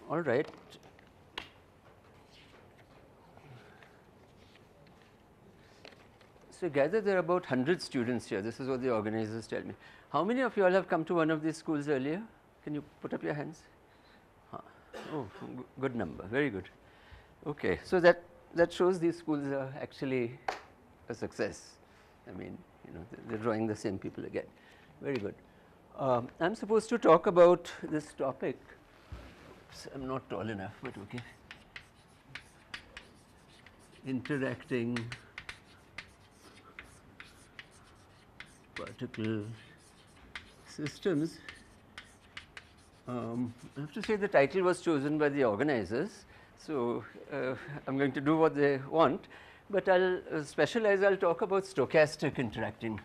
All right. So I gather there are about 100 students here. This is what the organizers tell me. How many of you all have come to one of these schools earlier? Can you put up your hands? Oh, good number. Very good. Okay. So that shows these schools are actually a success. I mean, you know, they're drawing the same people again. Very good. I'm supposed to talk about this topic. So I'm not tall enough, but okay. Interacting particle systems. I have to say the title was chosen by the organizers. So I'm going to do what they want, but I'll specialize. I'll talk about stochastic interacting.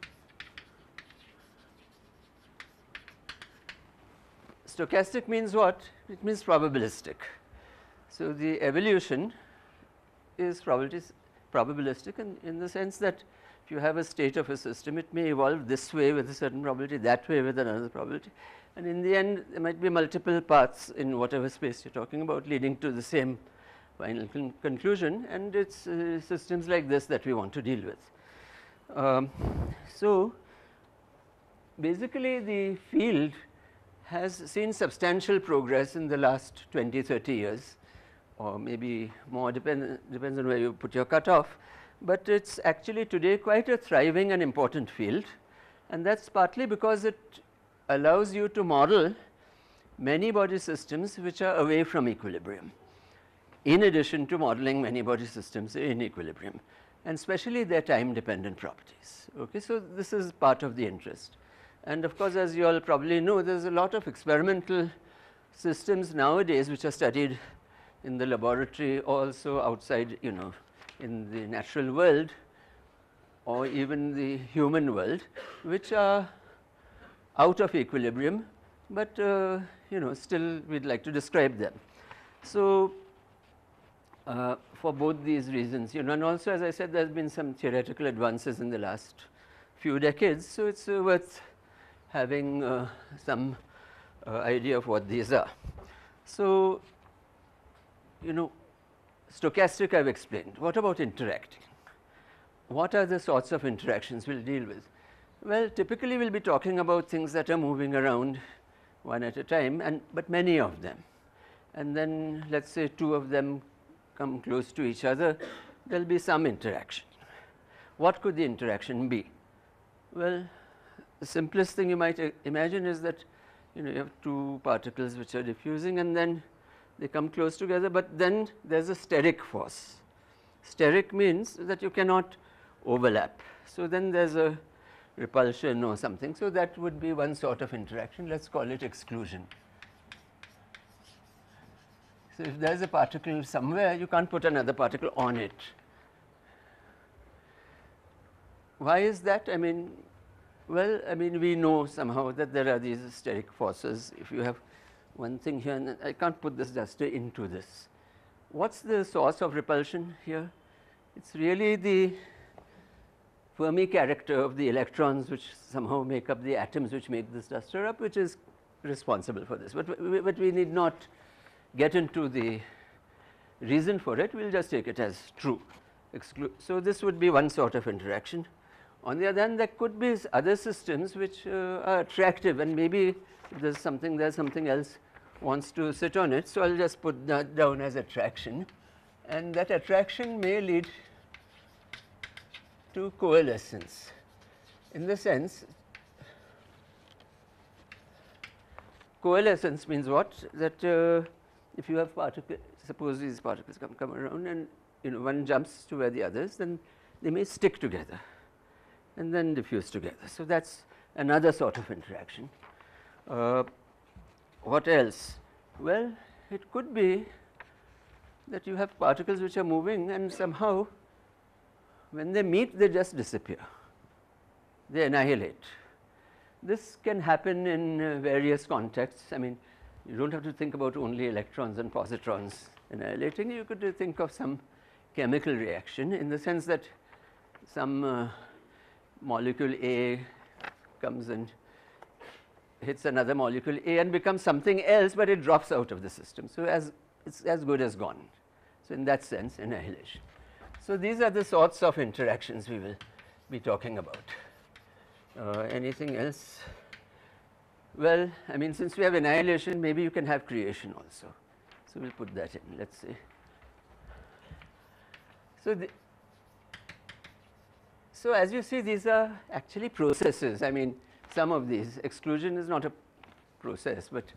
Stochastic means what? It means probabilistic. So the evolution is probabilistic in the sense that if you have a state of a system, it may evolve this way with a certain probability, that way with another probability, and in the end there might be multiple paths in whatever space you're talking about leading to the same final conclusion, and it's systems like this that we want to deal with. So basically the field has seen substantial progress in the last 20-30 years, or maybe more, depends on where you put your cutoff, but it's actually today quite a thriving and important field, and that's partly because it allows you to model many body systems which are away from equilibrium, in addition to modeling many body systems in equilibrium, and especially their time dependent properties. Okay, so this is part of the interest. And of course, as you all probably know, there is a lot of experimental systems nowadays which are studied in the laboratory, also outside, you know, in the natural world or even the human world, which are out of equilibrium, but you know, still we'd like to describe them. So for both these reasons, you know, and also as I said, there has been some theoretical advances in the last few decades, so it's worth having some idea of what these are. So, you know, stochastic I've explained. What about interacting? What are the sorts of interactions we'll deal with? Well, typically we'll be talking about things that are moving around one at a time, but many of them. And then let's say two of them come close to each other, there'll be some interaction. What could the interaction be? Well, the simplest thing you might imagine is that, you know, you have two particles which are diffusing and then they come close together, but then there's a steric force. Steric means that you cannot overlap. So then there's a repulsion or something. So that would be one sort of interaction. Let's call it exclusion. So if there's a particle somewhere, you can't put another particle on it. Why is that? I mean, well, I mean, we know somehow that there are these steric forces. If you have one thing here, and I can't put this duster into this. What's the source of repulsion here? It's really the Fermi character of the electrons which somehow make up the atoms which make this duster up, which is responsible for this. But we need not get into the reason for it. We'll just take it as true. So this would be one sort of interaction. On the other hand, there could be other systems which are attractive, and maybe if there's something there, something else wants to sit on it. So I'll just put that down as attraction, and that attraction may lead to coalescence. In the sense, coalescence means what? That if you have particles, suppose these particles come around, and you know, one jumps to where the others, then they may stick together and then diffuse together. So that's another sort of interaction. What else? Well, it could be that you have particles which are moving, and somehow when they meet, they just disappear. They annihilate. This can happen in various contexts. I mean, you don't have to think about only electrons and positrons annihilating. You could think of some chemical reaction in the sense that some molecule A comes and hits another molecule A and becomes something else, but it drops out of the system. So it's as good as gone. So in that sense, annihilation. So these are the sorts of interactions we will be talking about. Anything else? Well, I mean, since we have annihilation, maybe you can have creation also. So we'll put that in, let's see. So as you see, these are actually processes. I mean, some of these, exclusion is not a process, but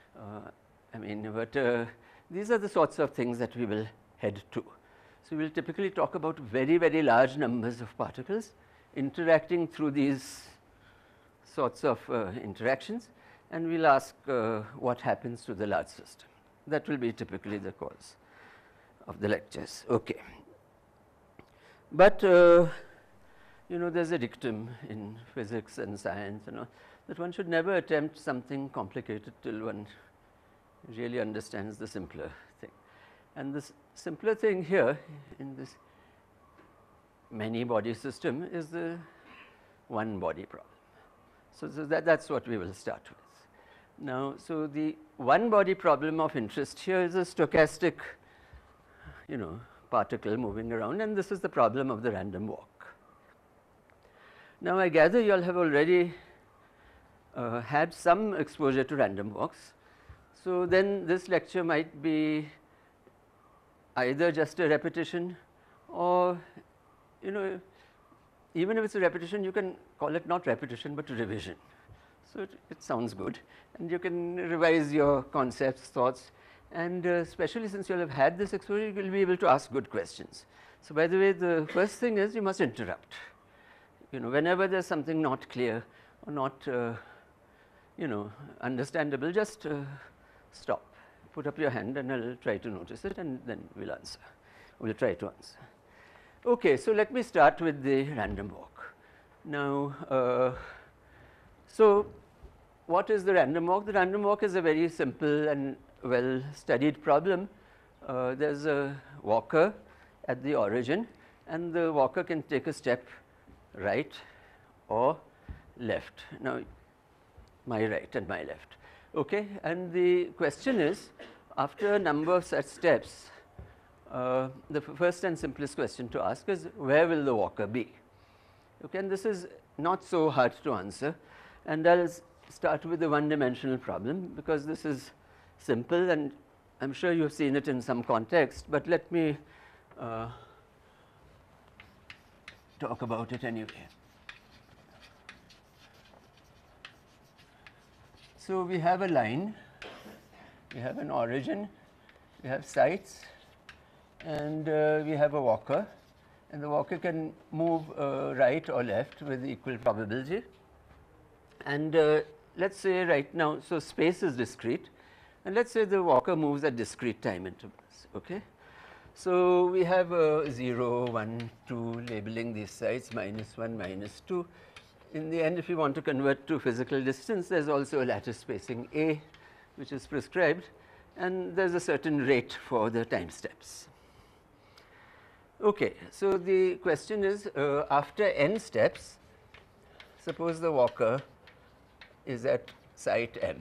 these are the sorts of things that we will head to. So we'll typically talk about very, very large numbers of particles interacting through these sorts of interactions, and we'll ask what happens to the large system. That will be typically the cause of the lectures. Okay. But there's a dictum in physics and science, that one should never attempt something complicated till one really understands the simpler thing. And this simpler thing here in this many body system is the one body problem. So that's what we will start with. Now, so the one body problem of interest here is a stochastic, particle moving around, and this is the problem of the random walk. Now, I gather you all have already had some exposure to random walks. So then this lecture might be either just a repetition, or even if it's a repetition, you can call it not repetition but revision. So it sounds good, and you can revise your concepts, thoughts, and especially since you will have had this exposure, you will be able to ask good questions. So by the way, the first thing is you must interrupt. Whenever there's something not clear or not understandable, just stop, put up your hand, and I'll try to notice it, and then we'll answer. We'll try to answer. Okay, so let me start with the random walk. Now, so what is the random walk? The random walk is a very simple and well studied problem. There's a walker at the origin, and the walker can take a step right or left. Now, my right and my left. Okay, and the question is, after a number of such steps, the first and simplest question to ask is, where will the walker be? Okay, and this is not so hard to answer, and I'll start with the one-dimensional problem because this is simple, and I'm sure you've seen it in some context, but let me talk about it anyway. So we have a line, we have an origin, we have sites, and we have a walker, and the walker can move right or left with equal probability. And let's say right now, so space is discrete, and let's say the walker moves at discrete time intervals. Okay, so we have 0, 1, 2 labeling these sites, -1, -2. In the end, if you want to convert to physical distance, there's also a lattice spacing A, which is prescribed, and there's a certain rate for the time steps. Okay, so the question is, after n steps, suppose the walker is at site M.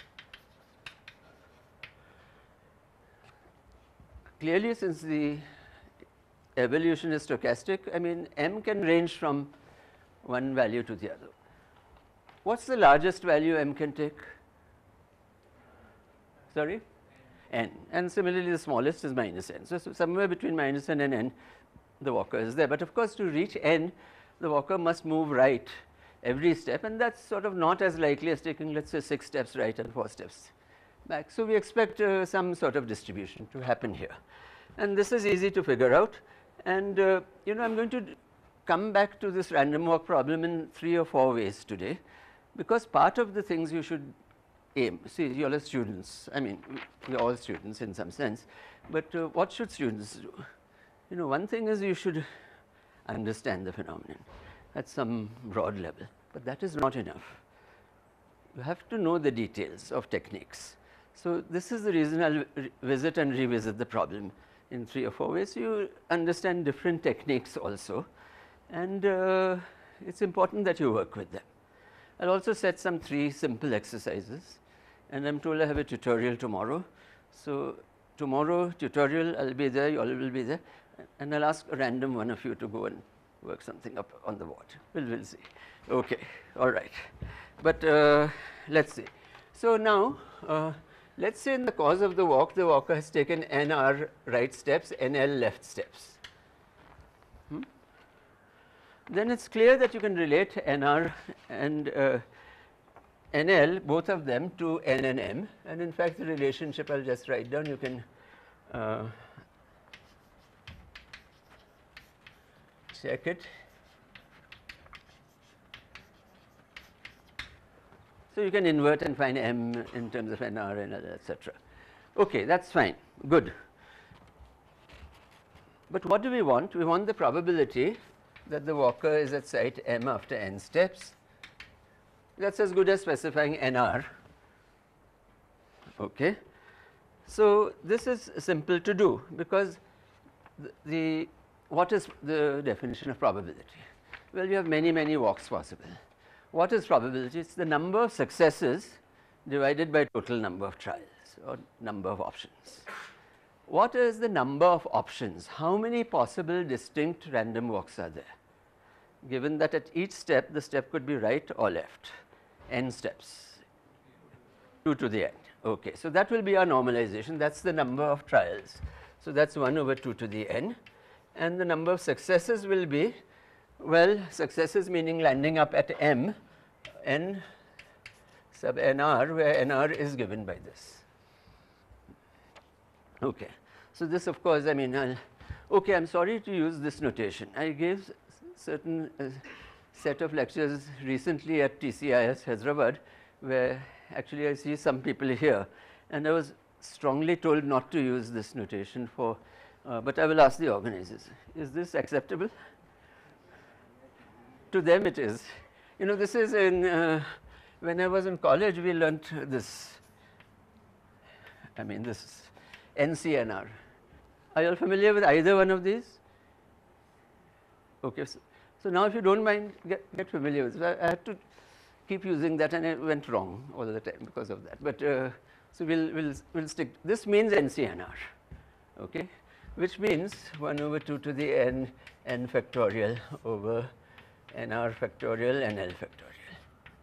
Clearly, since the evolution is stochastic, I mean, M can range from one value to the other. What's the largest value M can take? Sorry? N. And similarly, the smallest is -n. So somewhere between -n and n, the walker is there. But of course, to reach n, the walker must move right every step, and that's sort of not as likely as taking, let's say, 6 steps right and 4 steps back. So we expect some sort of distribution to happen here. And this is easy to figure out. And I'm going to come back to this random walk problem in 3 or 4 ways today, because part of the things you should aim, see, you all are students, I mean, we are all students in some sense, but what should students do? One thing is you should understand the phenomenon at some broad level, but that is not enough. You have to know the details of techniques. So this is the reason I'll visit and revisit the problem in 3 or 4 ways. You understand different techniques also, and it's important that you work with them. I'll also set some 3 simple exercises, and I'm told I have a tutorial tomorrow. So tomorrow tutorial, I'll be there, you all will be there, and I'll ask a random one of you to go and work something up on the board. We'll see. Okay, all right. But let's see. So now, let's say in the course of the walker has taken NR right steps, NL left steps. Then it's clear that you can relate NR and NL, both of them, to N and M. And in fact, the relationship I'll just write down. You can check it. So you can invert and find M in terms of NR, NL, etc. Okay, that's fine. Good. But what do we want? We want the probability that the walker is at site M after n steps. That's as good as specifying NR. Okay. So this is simple to do, because what is the definition of probability? Well, you have many walks possible. What is probability? It's the number of successes divided by total number of trials or number of options. What is the number of options? How many possible distinct random walks are there? Given that at each step, the step could be right or left, n steps, 2 to the n. Okay, so that will be our normalization. That's the number of trials. So that's 1 over 2 to the n. And the number of successes will be, well, successes meaning landing up at m, n sub nr, where nr is given by this. Okay. So this, of course, I mean, okay, I'm sorry to use this notation. I gave certain set of lectures recently at TCIS Hyderabad, where actually I see some people here, and I was strongly told not to use this notation for, but I will ask the organizers, is this acceptable? To them it is. You know, this is in, when I was in college, we learnt this, I mean this NCNR. Are you all familiar with either one of these? Okay, so now if you don't mind, get familiar with it. I had to keep using that, and it went wrong all the time because of that. But so we'll stick. This means NCNR, okay, which means 1 over 2 to the n factorial over nr factorial and l factorial.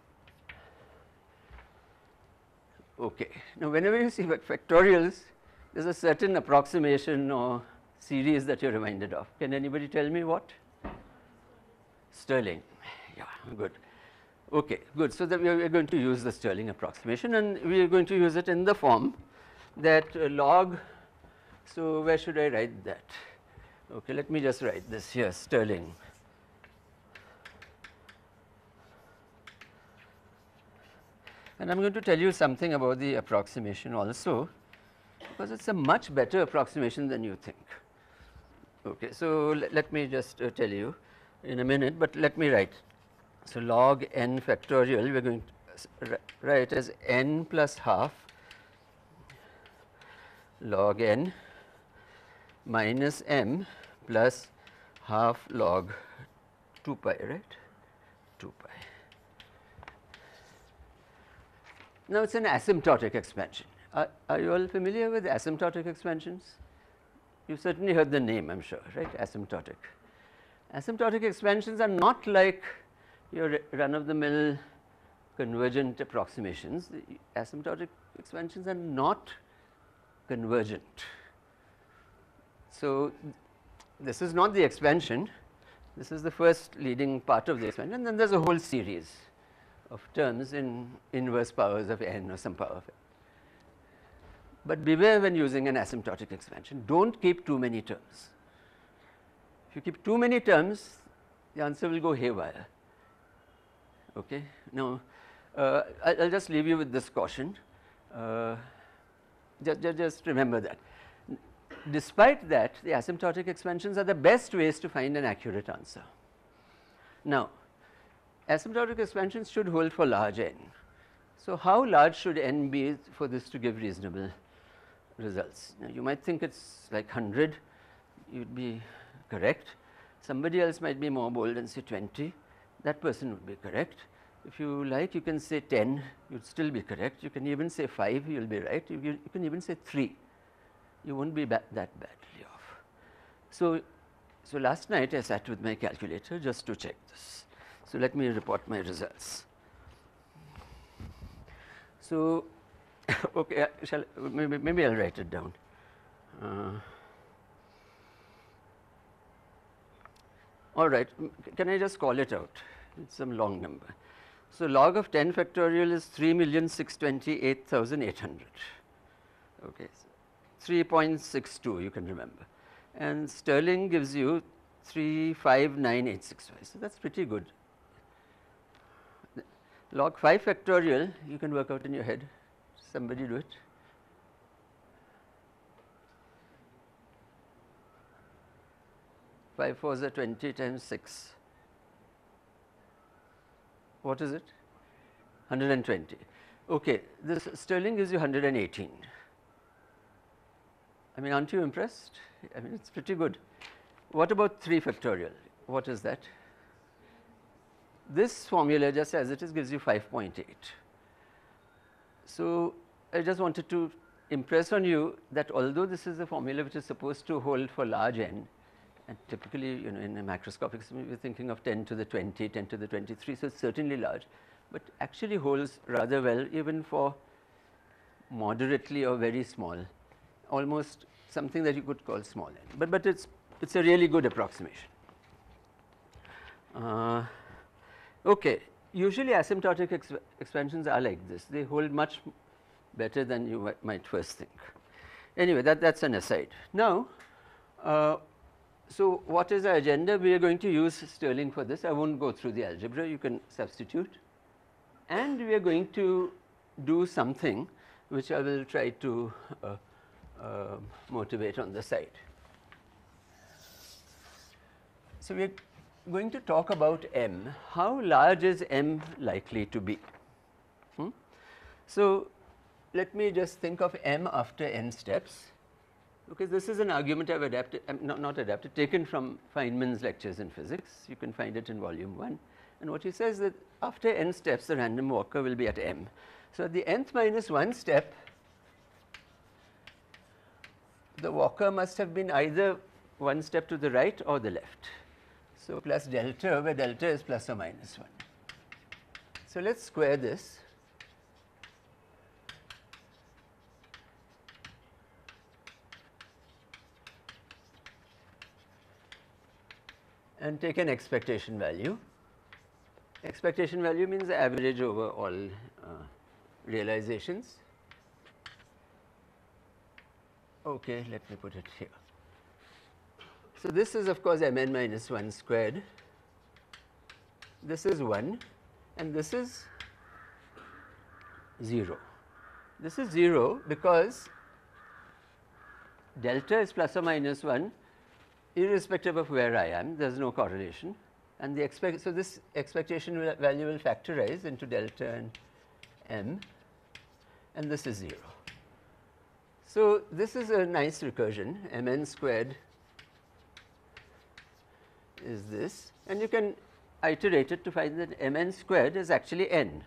Okay. Now, whenever you see factorials, there's a certain approximation or series that you're reminded of. Can anybody tell me what? Stirling. Yeah, good. Okay, good. So that we are going to use the Stirling approximation, and we are going to use it in the form that log. So where should I write that? Okay, let me just write this here, Stirling. And I'm going to tell you something about the approximation also, because it's a much better approximation than you think. Okay, so let me just tell you in a minute, but let me write. So log n factorial, we are going to write as n plus half log n minus m plus half log 2 pi, right? 2 pi. Now, it's an asymptotic expansion. Are you all familiar with asymptotic expansions? You've certainly heard the name, I'm sure, right? Asymptotic. Asymptotic expansions are not like your run-of-the-mill convergent approximations. The asymptotic expansions are not convergent. So this is not the expansion. This is the first leading part of the expansion, and then there's a whole series of terms in inverse powers of n or some power of n. But beware when using an asymptotic expansion. Don't keep too many terms. If you keep too many terms, the answer will go haywire. Okay. Now, I'll just leave you with this caution. Just remember that. Despite that, the asymptotic expansions are the best ways to find an accurate answer. Now, asymptotic expansions should hold for large n. So how large should n be for this to give reasonable results? Now, you might think it's like 100, you'd be correct. Somebody else might be more bold and say 20, that person would be correct. If you like, you can say 10, you'd still be correct. You can even say 5, you'll be right. You can even say 3, you won't be that badly off. So last night I sat with my calculator just to check this. So let me report my results. So okay, maybe I'll write it down. All right, can I just call it out? It's some long number. So log of 10 factorial is 3,628,800. Okay, so 3.62 you can remember. And Sterling gives you 359,865. So that's pretty good. Log 5 factorial you can work out in your head. Somebody do it. Five fours are 20 times 6. What is it? 120. Okay, this Sterling gives you 118. I mean, aren't you impressed? I mean, it's pretty good. What about 3 factorial? What is that? This formula, just as it is, gives you 5.8. So I just wanted to impress on you that although this is a formula which is supposed to hold for large n, and typically, in a macroscopic system, we are thinking of 10 to the 20, 10 to the 23, so it's certainly large, but actually holds rather well even for moderately or very small, almost something that you could call small n, but it's a really good approximation. Okay, usually asymptotic expansions are like this. They hold much better than you might first think. Anyway, that's an aside. Now, so what is our agenda? We are going to use Sterling for this. I won't go through the algebra. You can substitute. And we are going to do something which I will try to motivate on the side. So we are going to talk about M. How large is M likely to be? So let me just think of M after n steps. Okay, this is an argument I've adapted, not adapted, taken from Feynman's lectures in physics. You can find it in volume 1. And what he says that after n steps, the random walker will be at M. So at the nth minus 1 step, the walker must have been either one step to the right or the left. So plus delta, where delta is plus or minus 1. So let's square this. And take an expectation value. Expectation value means the average over all realizations. Okay, let me put it here. So this is of course mn minus 1 squared. This is 1 and this is 0. This is 0 because delta is plus or minus 1 irrespective of where I am. There is no correlation, and so this expectation value will factorize into delta and m, and this is 0. So this is a nice recursion. Mn squared is this, and you can iterate it to find that mn squared is actually n.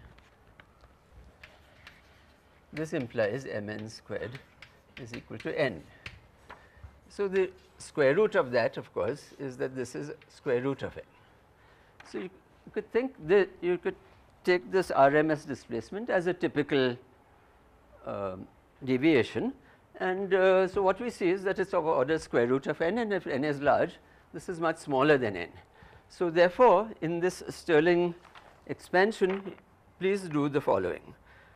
This implies mn squared is equal to n. So the square root of that, of course, is that this is square root of n. So you could think that you could take this RMS displacement as a typical deviation, and so what we see is that it's of order square root of n, and if n is large, this is much smaller than n. So therefore, in this Sterling expansion, please do the following.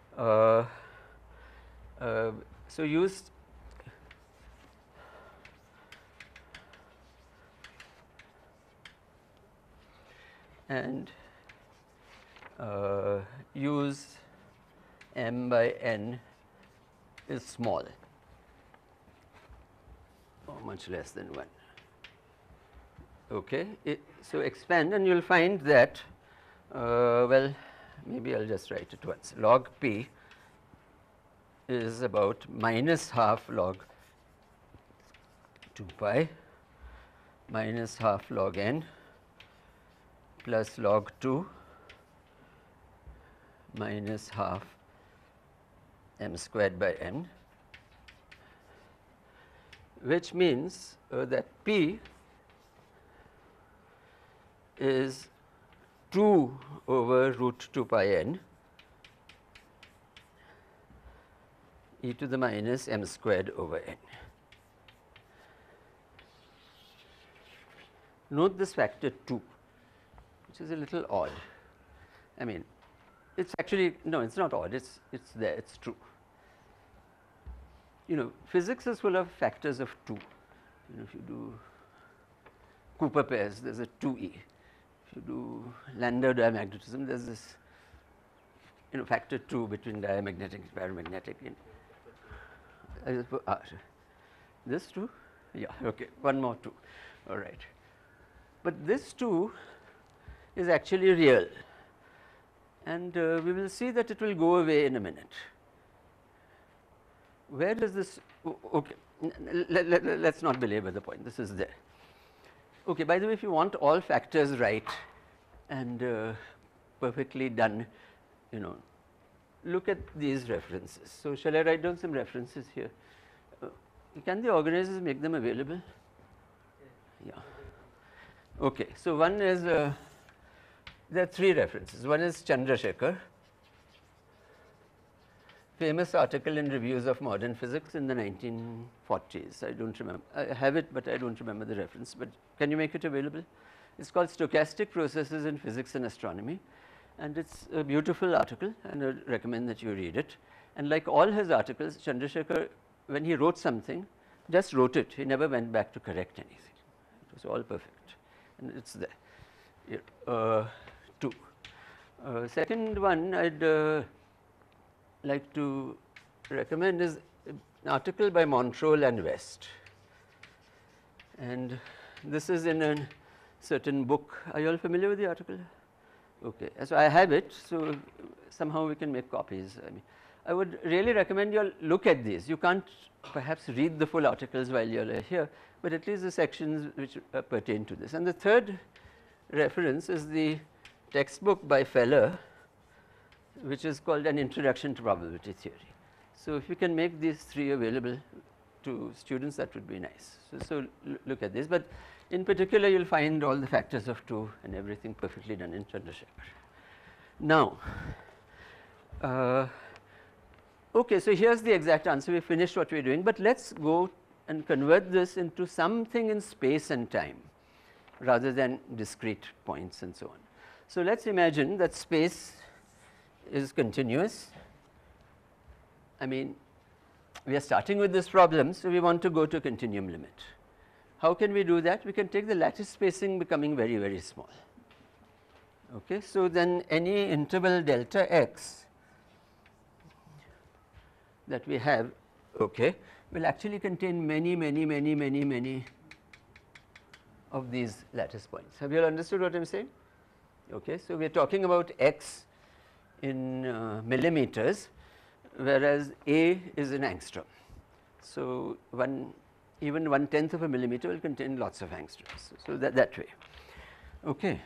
So use and use m by n is small, or much less than 1. Okay, so expand and you will find that, well, maybe I will just write it once. Log p is about minus half log 2 pi minus half log n plus log 2 minus half m squared by n, which means that P is 2 over root 2 pi n e to the minus m squared over n. Note this factor 2, which is a little odd. I mean, it's actually, no, it's not odd, it's there, it's true. You know, physics is full of factors of 2. You know, if you do Cooper pairs, there's a 2e. If you do Landau diamagnetism, there's this, you know, factor 2 between diamagnetic and paramagnetic. This 2? Yeah, okay, one more 2, all right. But this 2 is actually real, and we will see that it will go away in a minute. Where does this, okay, let's not belabor the point, this is there. Okay, by the way, if you want all factors right and perfectly done, you know, look at these references. So shall I write down some references here? Can the organizers make them available? Yeah. Okay, so one is, there are 3 references. One is Chandrasekhar, famous article in Reviews of Modern Physics in the 1940s. I don't remember, I have it, but I don't remember the reference, but can you make it available? It's called Stochastic Processes in Physics and Astronomy, and it's a beautiful article, and I recommend that you read it. And like all his articles, Chandrasekhar, when he wrote something, just wrote it. He never went back to correct anything. It was all perfect, and it's there. Here, 2. Second one I'd like to recommend is an article by Montrol and West, and this is in a certain book. Are you all familiar with the article? Okay, so I have it, so somehow we can make copies. I mean, I would really recommend you all look at these. You can't perhaps read the full articles while you are here, but at least the sections which pertain to this. And the third reference is the textbook by Feller, which is called An Introduction to Probability Theory. So if you can make these 3 available to students, that would be nice. So look at this, but in particular you will find all the factors of 2 and everything perfectly done in Chandrasekhar. Now, okay, so here's the exact answer. We finished what we're doing, but let's go and convert this into something in space and time rather than discrete points and so on. So let's imagine that space is continuous. I mean, we are starting with this problem, so we want to go to a continuum limit. How can we do that? We can take the lattice spacing becoming very, very small. Okay, so then any interval delta x that we have, okay, will actually contain many of these lattice points. Have you all understood what I am saying? Okay, so we are talking about x in millimeters, whereas a is in angstrom. So even 1/10 of a millimeter will contain lots of angstroms. So that way. Okay,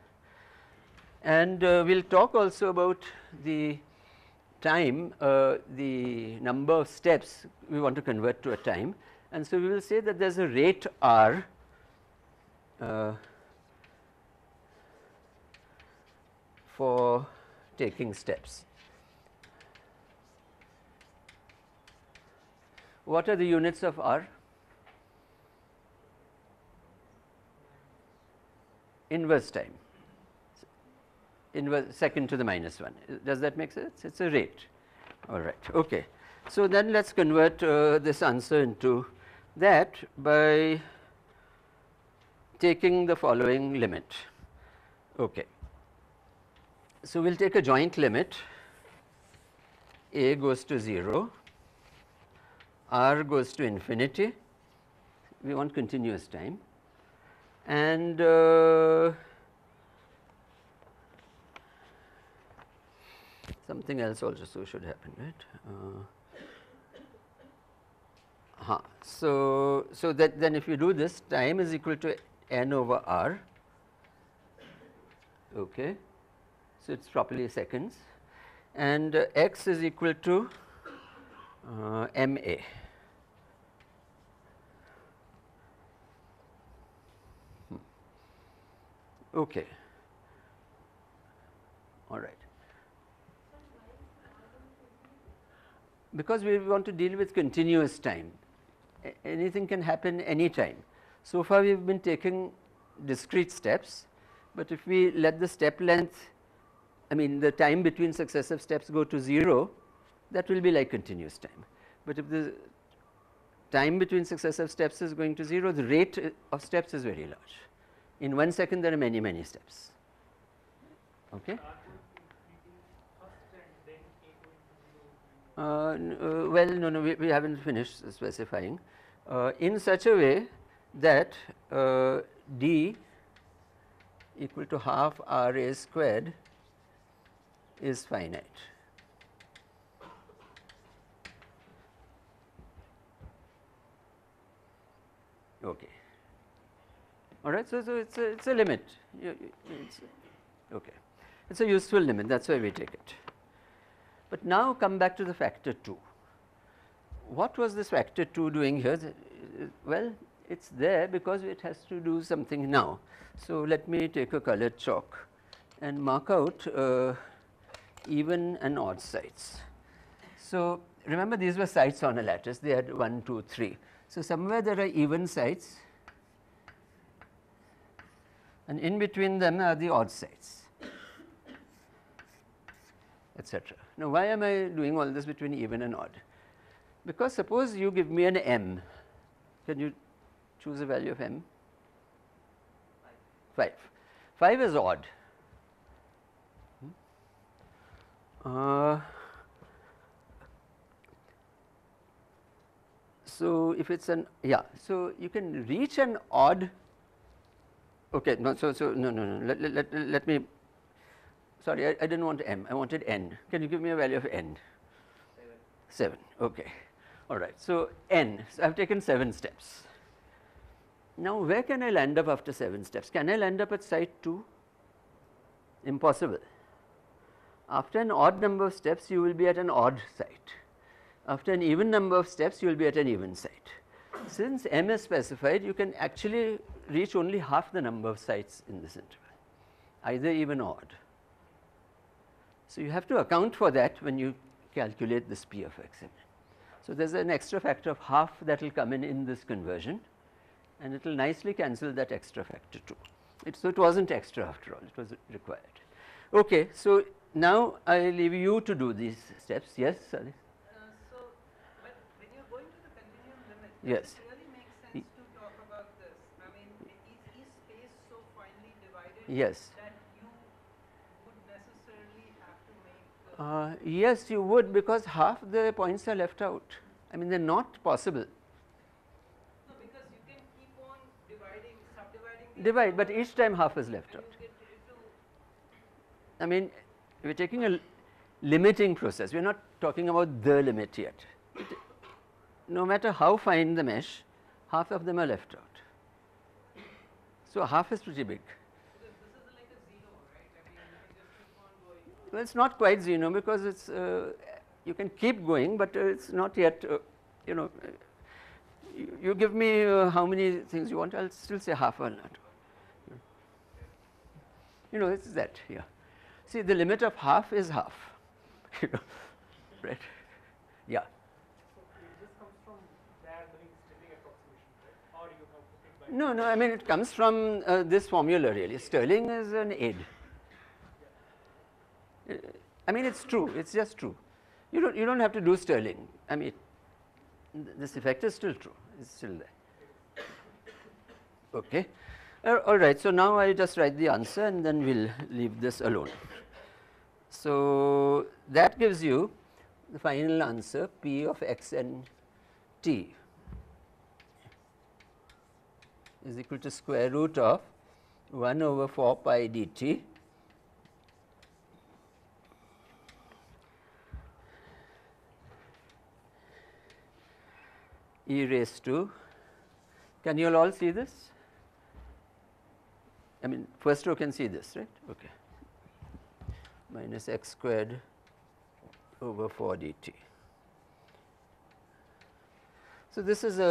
and we'll talk also about the time, the number of steps we want to convert to a time, and so we will say that there's a rate r for taking steps. What are the units of r? Inverse time, inverse second to the -1. Does that make sense? It's a rate. All right. Okay. So then let's convert this answer into that by taking the following limit. Okay. So we'll take a joint limit. A goes to 0, r goes to infinity. We want continuous time, and something else also should happen, right? So that then if you do this, time is equal to n over r. Okay, so it's properly seconds, and x is equal to MA. Okay. All right. Because we want to deal with continuous time. Anything can happen anytime. So far we have been taking discrete steps, but if we let the step length, I mean the time between successive steps go to 0, that will be like continuous time. But if the time between successive steps is going to 0, the rate of steps is very large. In 1 second there are many, many steps. Okay? Well, no, we haven't finished specifying. In such a way that D equal to half RA squared is finite. Okay. All right. So it's a limit. Okay. It's a useful limit. That's why we take it. But now come back to the factor 2. What was this factor 2 doing here? Well, it's there because it has to do something now. So let me take a colored chalk and mark out even and odd sites. So remember, these were sites on a lattice. They had 1, 2, 3. So somewhere there are even sites, and in between them are the odd sites, etc. Now, why am I doing all this between even and odd? Because suppose you give me an m. Can you choose a value of m? 5. 5 is odd. So if it's an, yeah, so you can reach an odd. Okay, no, no. Let me. Sorry, I didn't want m. I wanted n. Can you give me a value of n? 7. Okay. All right. So n. So I've taken 7 steps. Now, where can I land up after 7 steps? Can I land up at site 2? Impossible. After an odd number of steps, you will be at an odd site. After an even number of steps, you will be at an even site. Since m is specified, you can actually reach only half the number of sites in this interval, either even or odd. So you have to account for that when you calculate this P of x. So there's an extra factor of half that will come in this conversion, and it will nicely cancel that extra factor 2. So it wasn't extra after all, it was required. Okay, so now I leave you to do these steps. Yes, sorry. So when you're going to the continuum limit, yes. It really makes sense to talk about this. I mean, is space so finely divided Yes. that you would necessarily have to make the Yes, you would, because half the points are left out. I mean, they're not possible. No, because you can keep on dividing, subdividing the Divide, but each time half is left out. you get to I mean, we're taking a limiting process. We're not talking about the limit yet. No matter how fine the mesh, half of them are left out. So half is pretty big. because this is like a 0, right? I mean, you can just keep on going. Well, it's not quite 0 because it's you can keep going, but it's not yet. You know, you give me how many things you want. I'll still say half or not. You know, it's that. Yeah. See, the limit of half is half. You know, right? Yeah. So this comes from diagonally Stirling approximation, right? Or you have put it by No, I mean it comes from this formula really. Stirling is an aid. I mean it's true. It's just true. You don't have to do Stirling. I mean this effect is still true. It's still there. Okay. All right. So now I just write the answer and then we'll leave this alone. So that gives you the final answer, P of x and t is equal to square root of 1 over 4 pi dt e raised to, can you all see this? I mean, first row can see this, right? Okay. Minus x squared over 4 dt. So, this is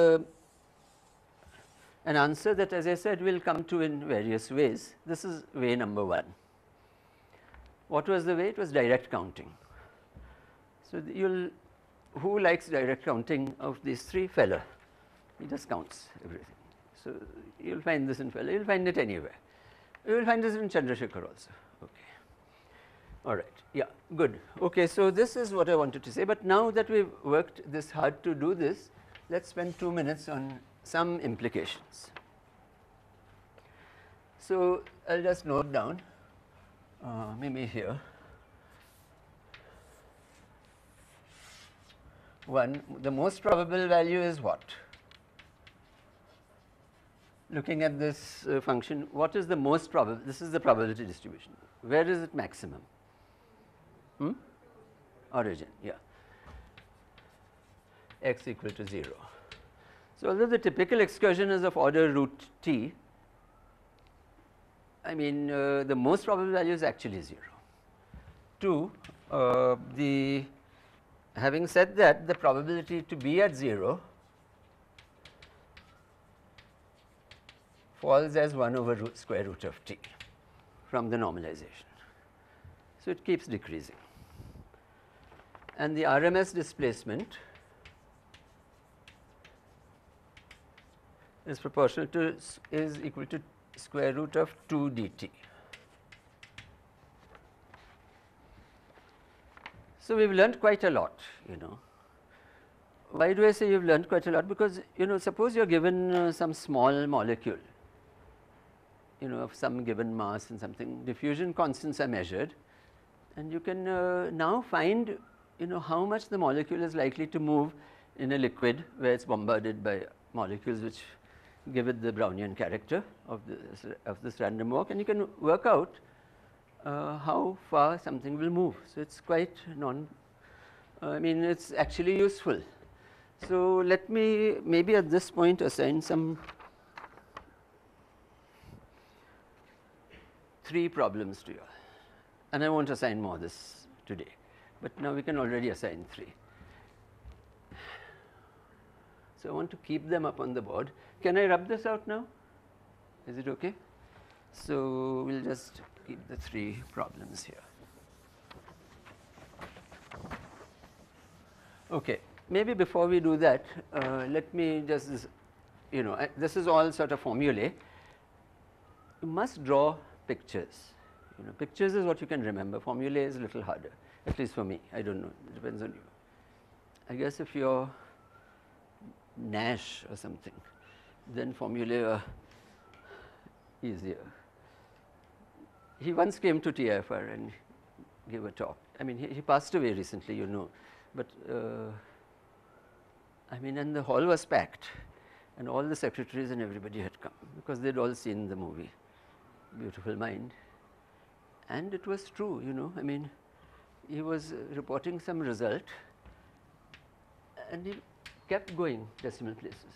an answer that, as I said, will come to in various ways. This is way number 1. What was the way? It was direct counting. So, who likes direct counting of these 3? Feller. He just counts everything. So, you will find this in Feller, you will find it anywhere. You will find this in Chandrasekhar also. Okay. All right. Yeah, good. Okay, so this is what I wanted to say, but now that we have worked this hard to do this, let us spend 2 minutes on some implications. So, I will just note down, maybe here. 1, the most probable value is what? Looking at this function, what is the most probable? This is the probability distribution. Where is it maximum? Origin, yeah. X equal to 0. So, although the typical excursion is of order root t, I mean the most probable value is actually 0. 2, having said that, the probability to be at 0 falls as 1 over square root of t from the normalization. So, it keeps decreasing, and the RMS displacement is proportional to is equal to square root of 2 dt. So, we have learnt quite a lot, you know. Why do I say you have learnt quite a lot? Because, you know, suppose you are given some small molecule, you know, of some given mass and something, diffusion constants are measured, and you can now find, you know, how much the molecule is likely to move in a liquid where it is bombarded by molecules which give it the Brownian character of this random walk, and you can work out how far something will move. So, it is quite I mean it is actually useful. So, let me maybe at this point assign some 3 problems to you, and I will not assign more this today, but now we can already assign 3. So, I want to keep them up on the board. Can I rub this out now? Is it okay? So, we will just keep the 3 problems here. Okay. Maybe before we do that, let me just, you know, this is all sort of formulae. You must draw pictures. You know, pictures is what you can remember. Formulae is a little harder, at least for me. I don't know. It depends on you. I guess if you're Nash or something, then formulae are easier. He once came to TIFR and gave a talk. I mean, he passed away recently, you know, but I mean, and the hall was packed, and all the secretaries and everybody had come because they'd all seen the movie, Beautiful Mind, and it was true, you know. I mean, he was reporting some result, and he kept going decimal places.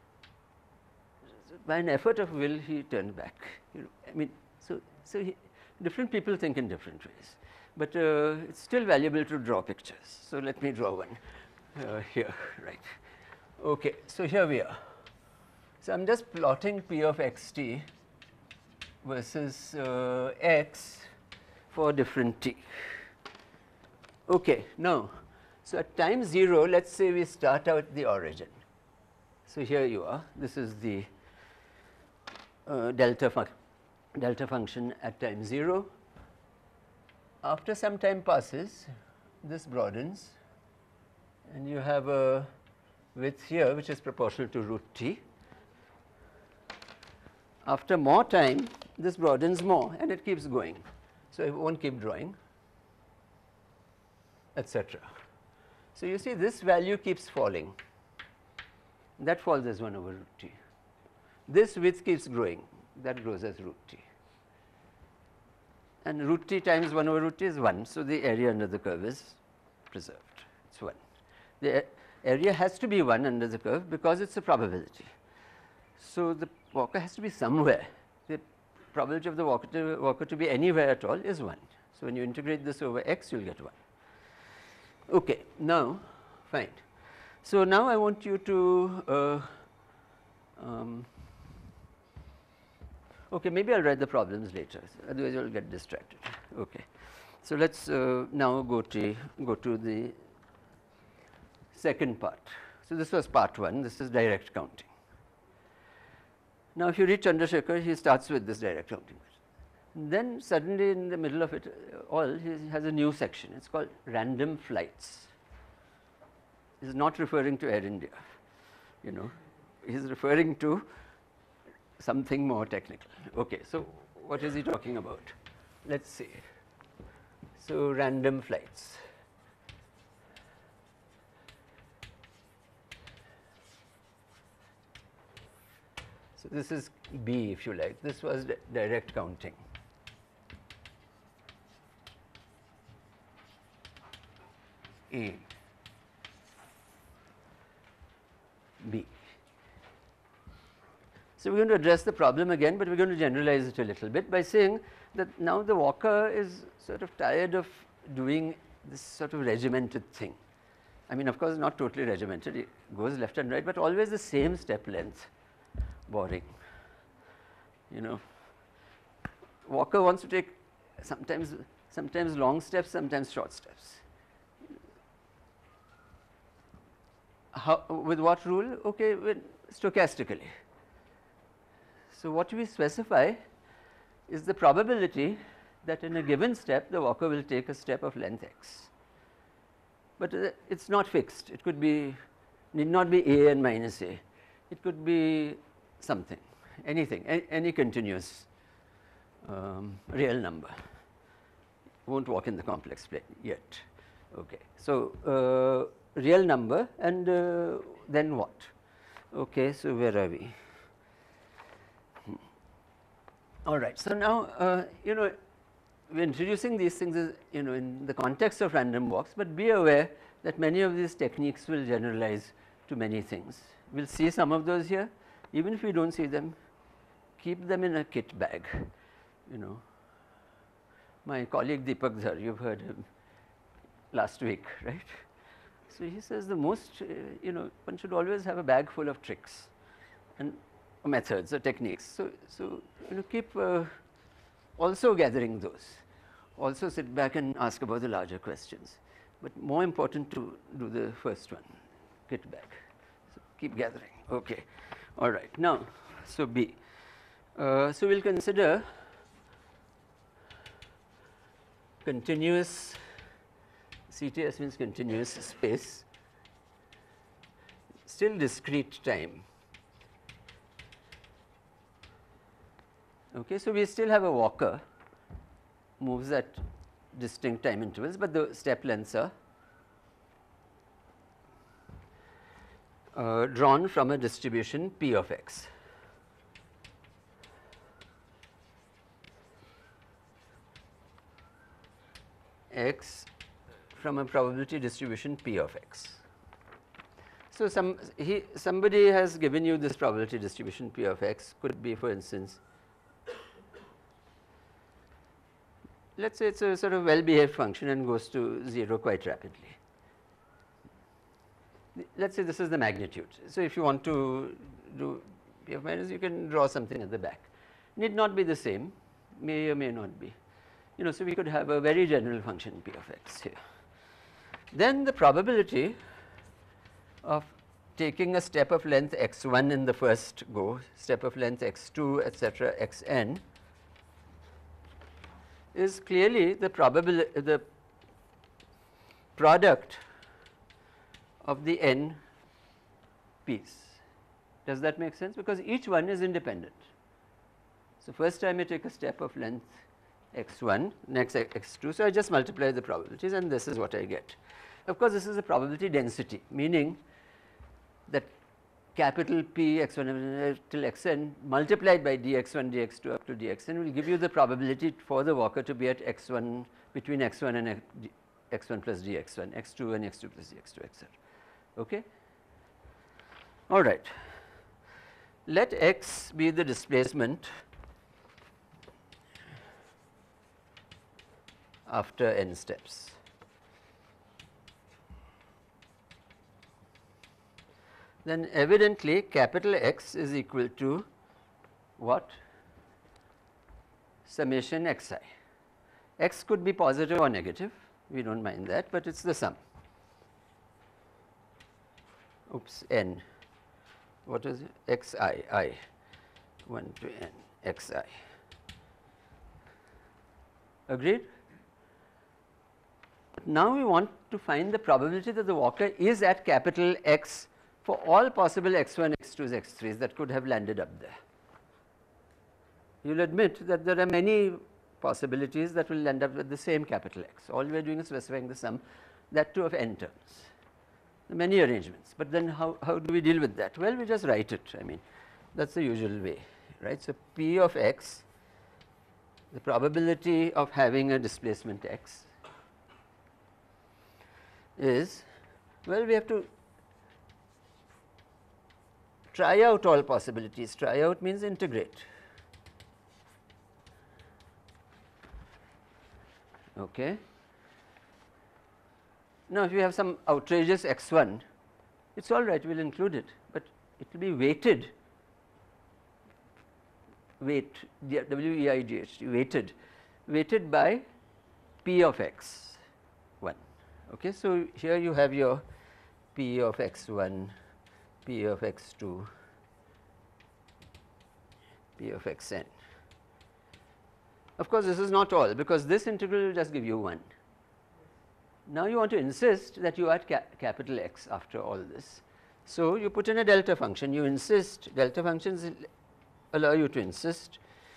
By an effort of will, he turned back. You know, I mean, so different people think in different ways, but it's still valuable to draw pictures. So let me draw one here, right? Okay, so here we are. So I'm just plotting P of xt versus x for different t. Okay, now, so at time 0, let's say we start out the origin. So here you are. This is the delta function at time 0. After some time passes, this broadens, and you have a width here which is proportional to root t. After more time, this broadens more, and it keeps going. So I won't keep drawing, etc. So you see this value keeps falling. That falls as 1 over root t. This width keeps growing. That grows as root t. And root t times 1 over root t is 1. So the area under the curve is preserved. It's 1. The area has to be 1 under the curve because it's a probability. So the walker has to be somewhere. The probability of the walker to be anywhere at all is 1. So when you integrate this over x, you will get 1. Okay, now fine. So now I want you to okay, maybe I'll write the problems later, otherwise you'll get distracted. Okay, so let's now go to the second part. So this was part 1. This is direct counting. Now, if you read Chandrasekhar, he starts with this direct counting. Then suddenly in the middle of it all, he has a new section. It's called random flights. He's not referring to Air India, you know. He's referring to something more technical. Okay, so what is he talking about? Let's see. So random flights. So this is B, if you like. This was direct counting. A, B. So we're going to address the problem again, but we're going to generalize it a little bit by saying that now the walker is sort of tired of doing this sort of regimented thing. I mean, of course, not totally regimented. It goes left and right, but always the same step length. Boring, you know. Walker wants to take sometimes long steps, sometimes short steps. How, with what rule? Okay, stochastically. So what we specify is the probability that in a given step the walker will take a step of length x. But it's not fixed. It could be, need not be a and minus a. It could be something, anything, any continuous real number. Won't walk in the complex plane yet. Okay, so real number, and then what? Okay, so where are we? All right. So now you know, we're introducing these things, you know, in the context of random walks, but be aware that many of these techniques will generalize to many things. We'll see some of those here. Even if we don't see them, keep them in a kit bag, you know. My colleague Deepak Dhar, you've heard him last week, right? So he says the most, you know, one should always have a bag full of tricks and methods or techniques. So you know, keep also gathering those. Also sit back and ask about the larger questions. But more important to do the first one, kit bag. So keep gathering. Okay. All right. Now, so B. So we'll consider continuous, CTS means continuous space, still discrete time. Okay, so we still have a walker, moves at distinct time intervals, but the step lengths are drawn from a distribution P of x. X from a probability distribution P of x. So somebody has given you this probability distribution P of x, could be, for instance, let us say it's a sort of well behaved function and goes to 0 quite rapidly. Let us say this is the magnitude. So if you want to do P of minus, you can draw something at the back. Need not be the same, may or may not be. You know, so we could have a very general function P of x here. Then the probability of taking a step of length x1 in the first go, step of length x2, etc., xn, is clearly the product of the n p's. Does that make sense? Because each one is independent. So first time I take a step of length x1, next x2, so I just multiply the probabilities and this is what I get. Of course, this is a probability density, meaning that capital P x1 till xn multiplied by dx1, dx2 up to dxn will give you the probability for the walker to be at x1, between x1 and x1 plus dx1, x2 and x2 plus dx2, etc. Okay? All right. Let x be the displacement after n steps. then evidently capital X is equal to what? Summation xi. X could be positive or negative, we do not mind that, but it is the sum. Oops, n. What is it? Xi, I, 1 to n, xi. Agreed? Now we want to find the probability that the walker is at capital X for all possible x1, x2s, x3s that could have landed up there. You will admit that there are many possibilities that will end up with the same capital X. All we are doing is specifying the sum, that too of n terms. Many arrangements, but then how do we deal with that? Well, we just write it. I mean, that is the usual way, right. So, P of x, the probability of having a displacement x is, well, we have to try out all possibilities. Try out means integrate. Okay. Now, if you have some outrageous x1, it is all right, we will include it, but it will be weighted, weighted, weighted by P of x1. Okay. So, here you have your P of x1, P of x2, P of xn. Of course, this is not all, because this integral will just give you 1. Now, you want to insist that you are at capital X after all this. So, you put in a delta function, you insist, delta functions allow you to insist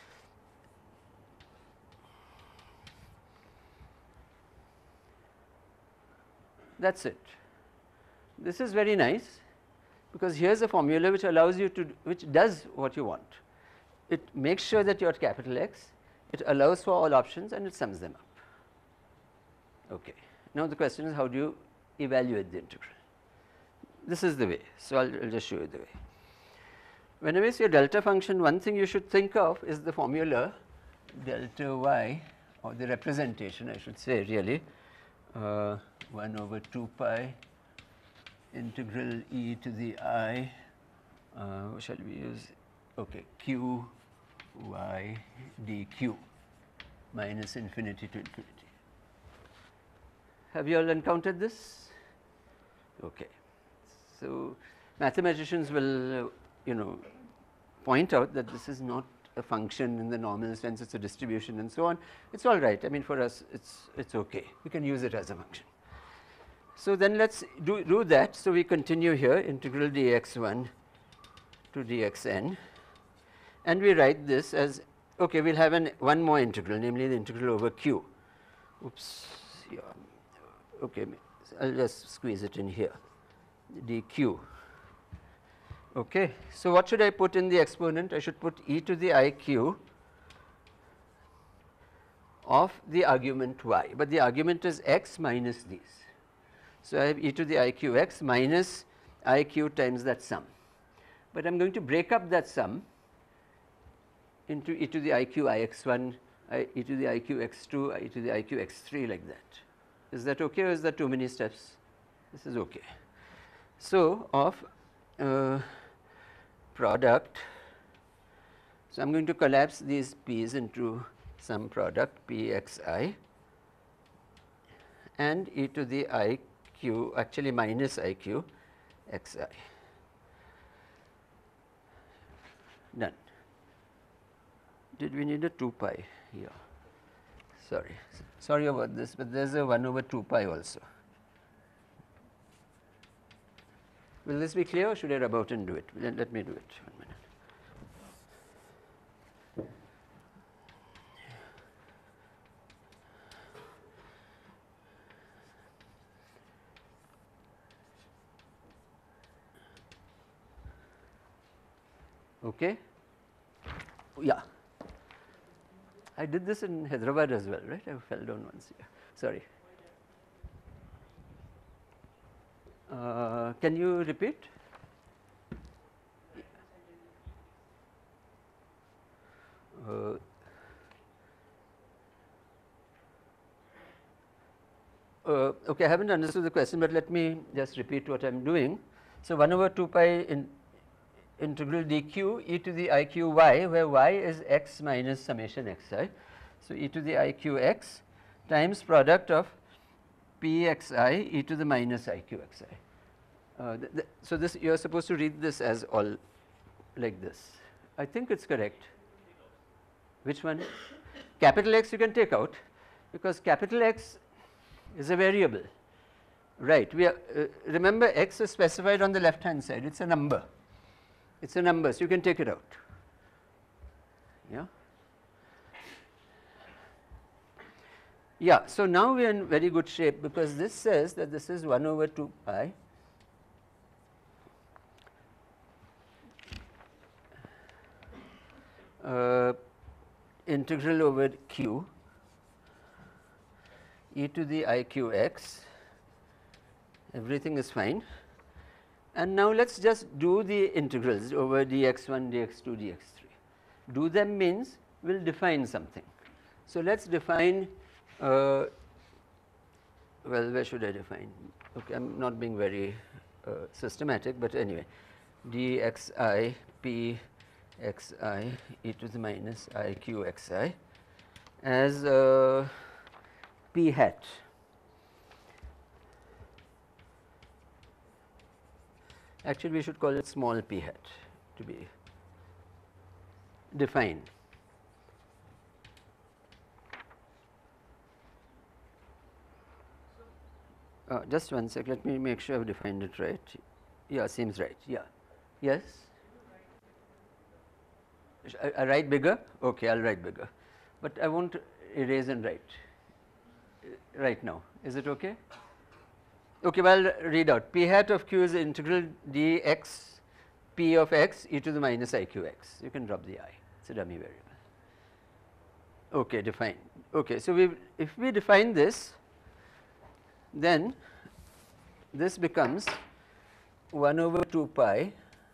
that is it. This is very nice, because here is a formula which allows you to, which does what you want. It makes sure that you are at capital X, it allows for all options and it sums them up. Okay. Now, the question is, how do you evaluate the integral? This is the way. So, I will just show you the way. Whenever you see a delta function, one thing you should think of is the formula delta y, or the representation I should say really, 1 over 2 pi integral e to the I, what shall we use? Okay, q y dq minus infinity to infinity. Have you all encountered this? Okay. So, mathematicians will point out that this is not a function in the normal sense, it is a distribution and so on. It is all right, I mean for us it is okay, we can use it as a function. So, then let us do that. So, we continue here integral dx1 to dxn, and we write this as, okay, we will have one more integral, namely the integral over q. Oops, yeah. Okay, I will just squeeze it in here, dq. Okay. So, what should I put in the exponent? I should put e to the iq of the argument y, but the argument is x minus these. So, I have e to the iq x minus iq times that sum, but I am going to break up that sum into e to the iq ix1, e to the iq x2, e to the iq x3 like that. Is that okay, or is that too many steps? This is okay. So, of product, so I am going to collapse these p's into some product pxi and e to the iq, actually minus iq xi. Done. Did we need a 2 pi here? Sorry about this, but there is a 1 over 2 pi also. Will this be clear, or should I rub out and do it? Let me do it 1 minute. Okay. Yeah. I did this in Hyderabad as well, right? I fell down once here. Sorry. Can you repeat? Okay, I haven't understood the question, but let me just repeat what I am doing. So 1 over 2 pi integral dq e to the I q y, where y is x minus summation xi. So e to the I q x times product of p xi e to the minus I q xi. So this, you are supposed to read this as all like this. I think it's correct. Which one? Capital X you can take out, because capital X is a variable, right? We are, remember, x is specified on the left hand side. It's a number. It's a number, so you can take it out. Yeah. Yeah. So now we are in very good shape, because this says that this is 1 over 2 pi integral over q e to the I q x, everything is fine. And now let us just do the integrals over dx1, dx2, dx3. Do them means we will define something. So let us define, well, where should I define? Okay, I am not being very systematic, but anyway, dxi p xi e to the minus I q xi as p hat. Actually, we should call it small p hat to be defined. Just one sec, let me make sure I have defined it right. Yeah, seems right. Yeah. Yes? I write bigger? Okay, I will write bigger. But I won't erase and write right now. Is it okay? Okay, well, read out. P hat of q is integral dx p of x e to the minus I q x. You can drop the I. It's a dummy variable. Okay, define. Okay, so if we define this, then this becomes 1 over 2 pi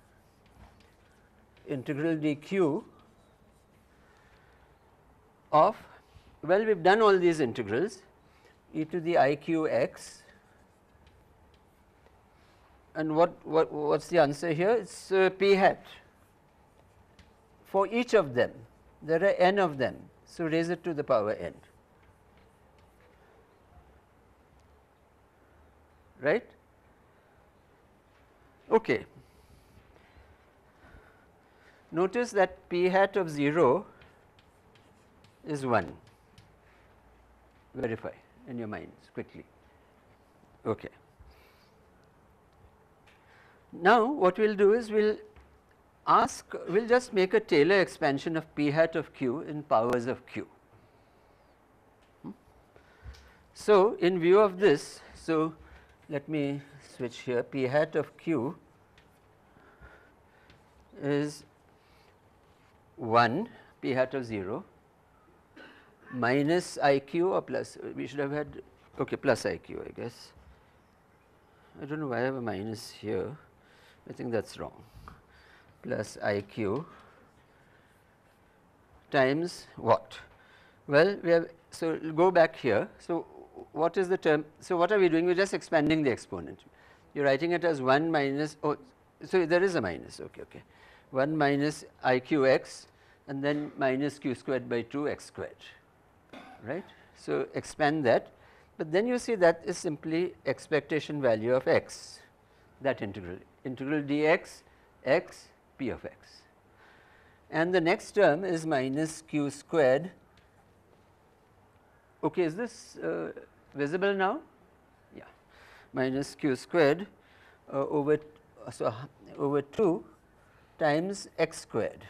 integral dq of, well, we have done all these integrals, e to the I q x, and what's the answer here? It's p hat for each of them. There are n of them, so raise it to the power n, right? Okay. Notice that p hat of 0 is 1. Verify in your minds quickly. Okay. Now what we will do is we will just make a Taylor expansion of p hat of q in powers of q. So in view of this, so let me switch here. P hat of q is 1 p hat of 0 minus I q or plus, we should have had, okay, plus I q, I guess. I don't know why I have a minus here. I think that's wrong. Plus I q times what? Well, we have, so go back here. So what is the term? So what are we doing? We are just expanding the exponent. You are writing it as 1 minus, oh, so there is a minus, okay, okay. 1 minus I q x and then minus q squared by 2 x squared, right. So expand that, but then you see that is simply expectation value of x, that integral dx x p of x. And the next term is minus q squared. Okay, is this visible now? Yeah, minus q squared over 2 times x squared.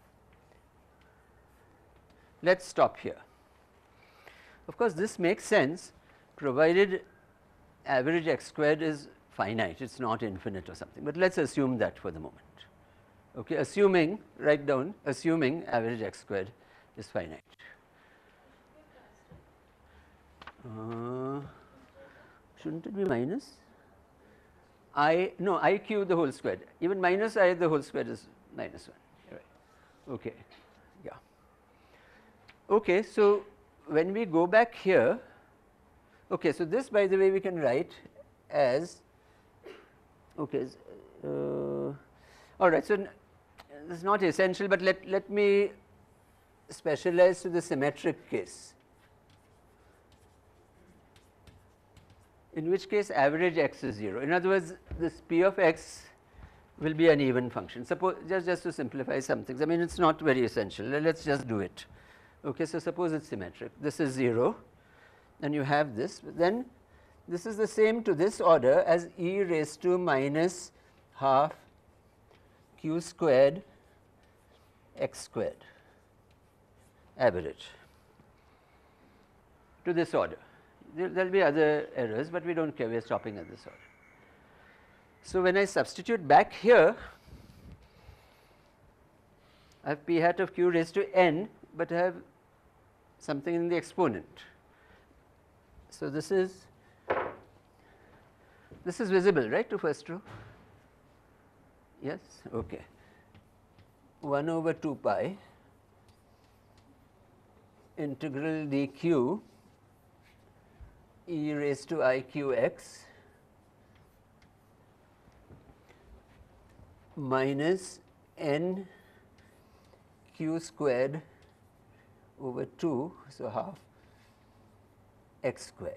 Let us stop here. Of course, this makes sense provided average x squared is finite, it is not infinite or something, but let us assume that for the moment. Okay, assuming, write down, assuming average x squared is finite. Shouldn't it be minus? No, I q the whole squared, even minus I the whole squared is minus 1, right. Okay, yeah. Okay, so when we go back here, okay, so this, by the way, we can write as, okay, All right, so this is not essential, but let me specialize to the symmetric case, in which case average x is 0. In other words, this p of x will be an even function. Suppose, just to simplify some things, I mean it's not very essential, let's just do it. Okay, so suppose it's symmetric, this is 0 and you have this, then this is the same to this order as e raised to minus half q squared x squared average to this order. There will be other errors, but we don't care, we are stopping at this order. So when I substitute back here, I have p hat of q raised to n, but I have something in the exponent. So this is visible, right, to first row? Yes, okay. 1 over 2 pi integral dq e raised to iqx minus n q squared over 2, so half x squared.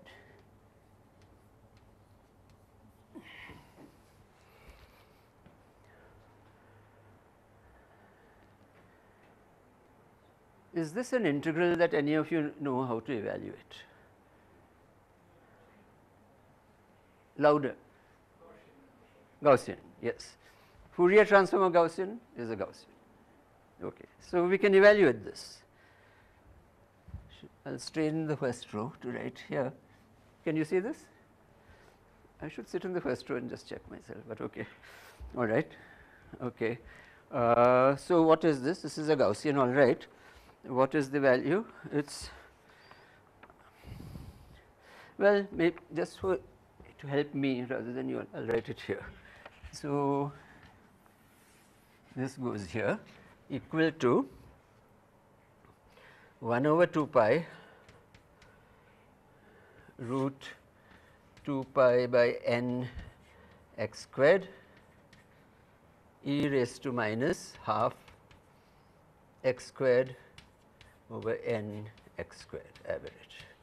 Is this an integral that any of you know how to evaluate? Louder. Gaussian, yes. Fourier transform of Gaussian is a Gaussian. Okay, so we can evaluate this. I'll straighten the first row to write here. Can you see this? I should sit in the first row and just check myself, but okay. All right. Okay. So what is this? This is a Gaussian, all right. What is the value? It's, well, maybe just for to help me rather than you, I'll write it here. So this goes here, equal to 1 over 2 pi root 2 pi by n x squared e raised to minus half x squared over n x squared average.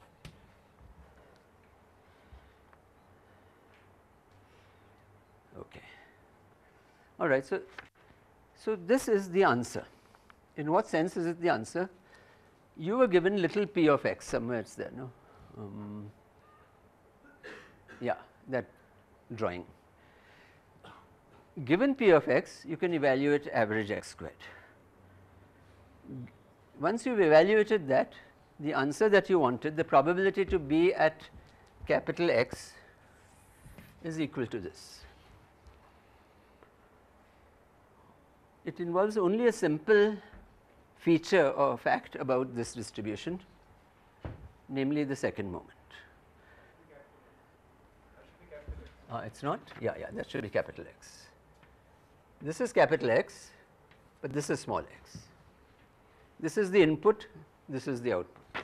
Okay. All right. So this is the answer. In what sense is it the answer? You were given little p of x, somewhere it's there, no? Yeah, that drawing. Given p of x, you can evaluate average x squared. Once you've evaluated that, the answer that you wanted, the probability to be at capital X is equal to this. It involves only a simple feature or fact about this distribution, namely the second moment. It's not? Yeah, that should be capital X. This is capital X, but this is small x. This is the input, this is the output.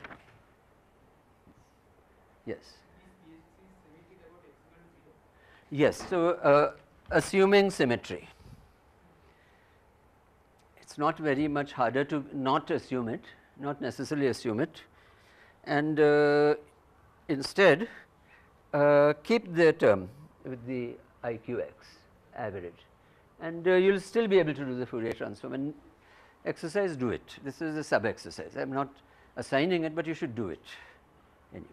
Yes. Yes, so assuming symmetry. It's not very much harder to not assume it, not necessarily assume it, and instead keep the term with the IQX average, and you will still be able to do the Fourier transform. And exercise, do it. This is a sub exercise. I am not assigning it, but you should do it anyway.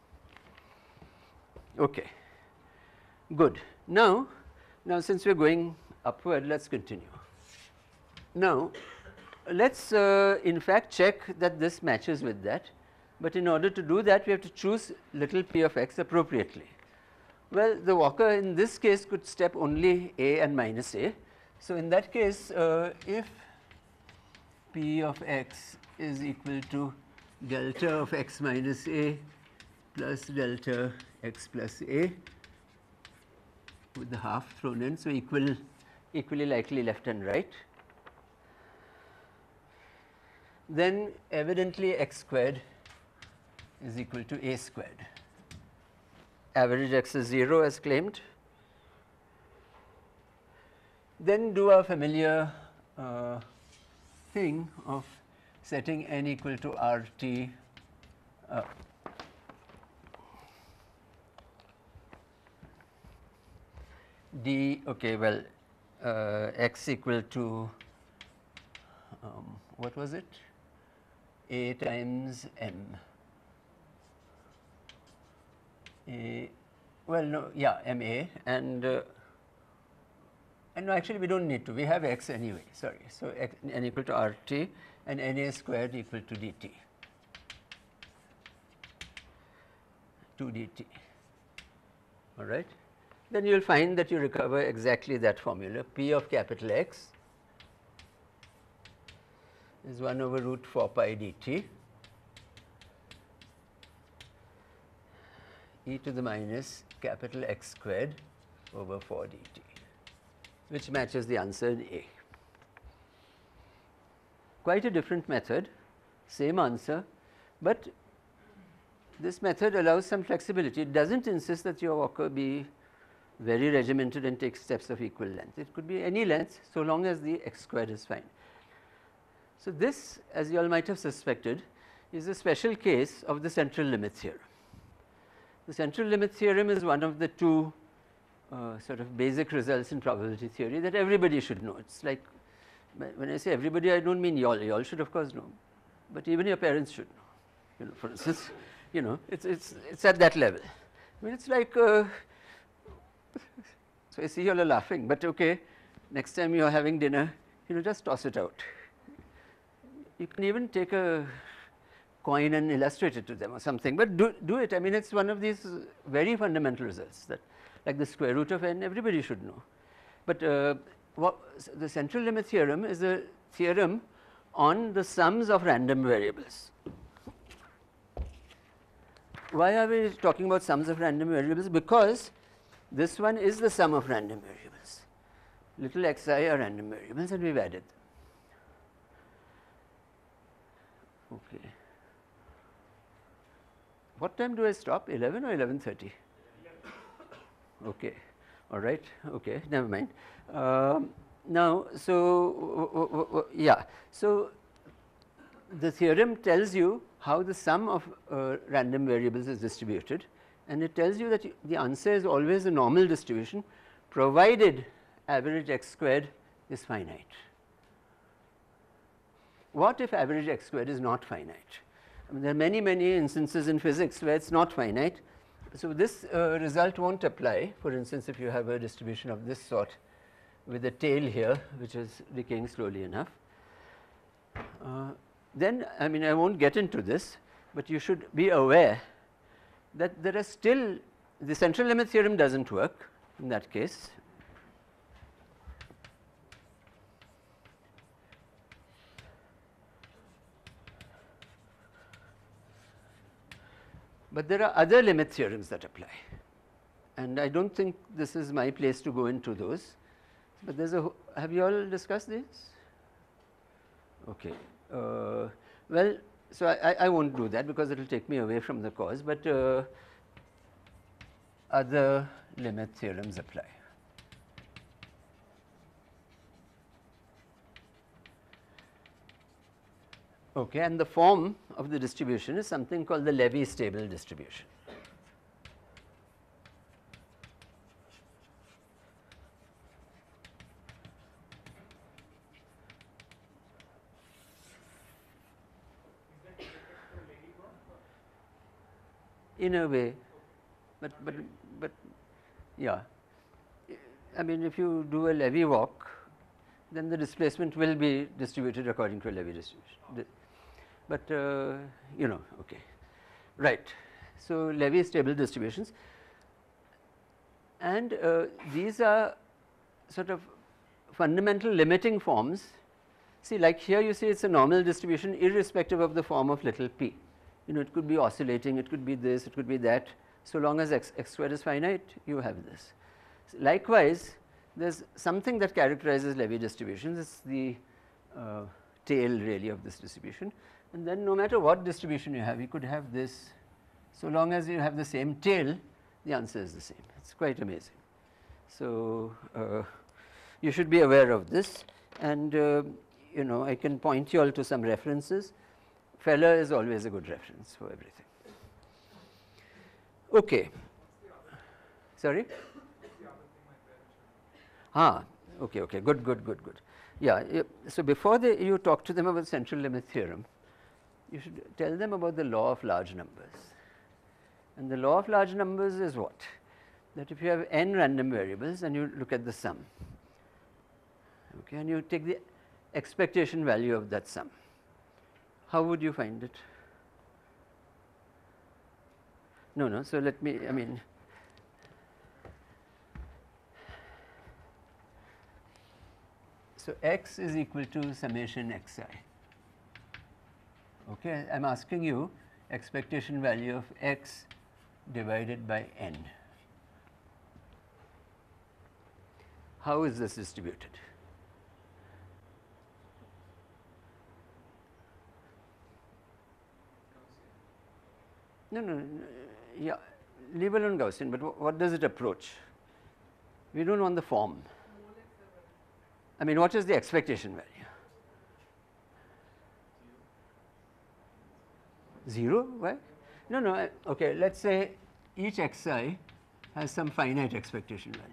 Okay, good. Now since we are going upward, let us continue. Now let us in fact check that this matches with that, but in order to do that we have to choose little p of x appropriately. Well, the walker in this case could step only a and minus a. So in that case, if p of x is equal to delta of x minus a plus delta x plus a with the half thrown in, so equally likely left and right, then evidently x squared is equal to a squared. Average x is 0 as claimed. then do a familiar thing of setting n equal to RT d, okay, well, x equal to what was it, a times m, a, well, no, yeah, ma, and no, actually we don't need to, we have x anyway, sorry. So x, n equal to RT and Na squared equal to dt, 2 dt, all right. Then you will find that you recover exactly that formula. P of capital X is 1 over root 4 pi dt e to the minus capital X squared over 4 dt, which matches the answer in A. Quite a different method, same answer, but this method allows some flexibility. It does not insist that your walker be very regimented and take steps of equal length. It could be any length so long as the x squared is fine. So, this, as you all might have suspected, is a special case of the central limit theorem. The central limit theorem is one of the two sort of basic results in probability theory that everybody should know. It is like, when I say everybody, I do not mean you all should of course know, but even your parents should know. You know, for instance, you know, it's at that level. I mean, it's like, so I see you all are laughing, but okay, next time you are having dinner, you know, just toss it out. You can even take a coin and illustrate it to them or something, but do it. I mean, it's one of these very fundamental results that, like the square root of n, everybody should know. But the central limit theorem is a theorem on the sums of random variables. Why are we talking about sums of random variables? Because this one is the sum of random variables. Little xi are random variables and we have added them. Okay. What time do I stop? 11 or 11:30? Okay. All right. Okay. Never mind. Now, so yeah. So the theorem tells you how the sum of random variables is distributed, and it tells you that the answer is always a normal distribution provided average x squared is finite. What if average x squared is not finite? I mean, there are many instances in physics where it is not finite. So, this result will not apply. For instance, if you have a distribution of this sort with a tail here which is decaying slowly enough, then I mean, I will not get into this, but you should be aware that there are still, the central limit theorem does not work in that case. But there are other limit theorems that apply, and I do not think this is my place to go into those, but there is a, have you all discussed these? Okay. Well, so I will not do that because it will take me away from the cause, but other limit theorems apply. Okay, and the form of the distribution is something called the Levy stable distribution. In a way, but yeah, I mean, if you do a Levy walk, then the displacement will be distributed according to a Levy distribution. But you know, okay, right. So, Levy stable distributions, and these are sort of fundamental limiting forms. See, like here you see it is a normal distribution irrespective of the form of little p. You know, it could be oscillating, it could be this, it could be that. So long as x squared is finite, you have this. Likewise, there is something that characterizes Levy distributions. It is the tail really of this distribution. And then no matter what distribution you have, you could have this. So long as you have the same tail, the answer is the same. It is quite amazing. So you should be aware of this, and you know, I can point you all to some references. Feller is always a good reference for everything. Okay. Sorry? Ah, okay, okay, good, good, good, good. Yeah, so before you talk to them about the central limit theorem, you should tell them about the law of large numbers. And the law of large numbers is what? That if you have n random variables and you look at the sum, okay, and you take the expectation value of that sum, how would you find it? No, so let me, I mean, so x is equal to summation xi. Okay, I am asking you expectation value of x divided by n. How is this distributed? No, yeah, leave alone Gaussian, but what does it approach? We don't want the form. I mean, what is the expectation value? 0? Why? No, okay, let's say each xi has some finite expectation value.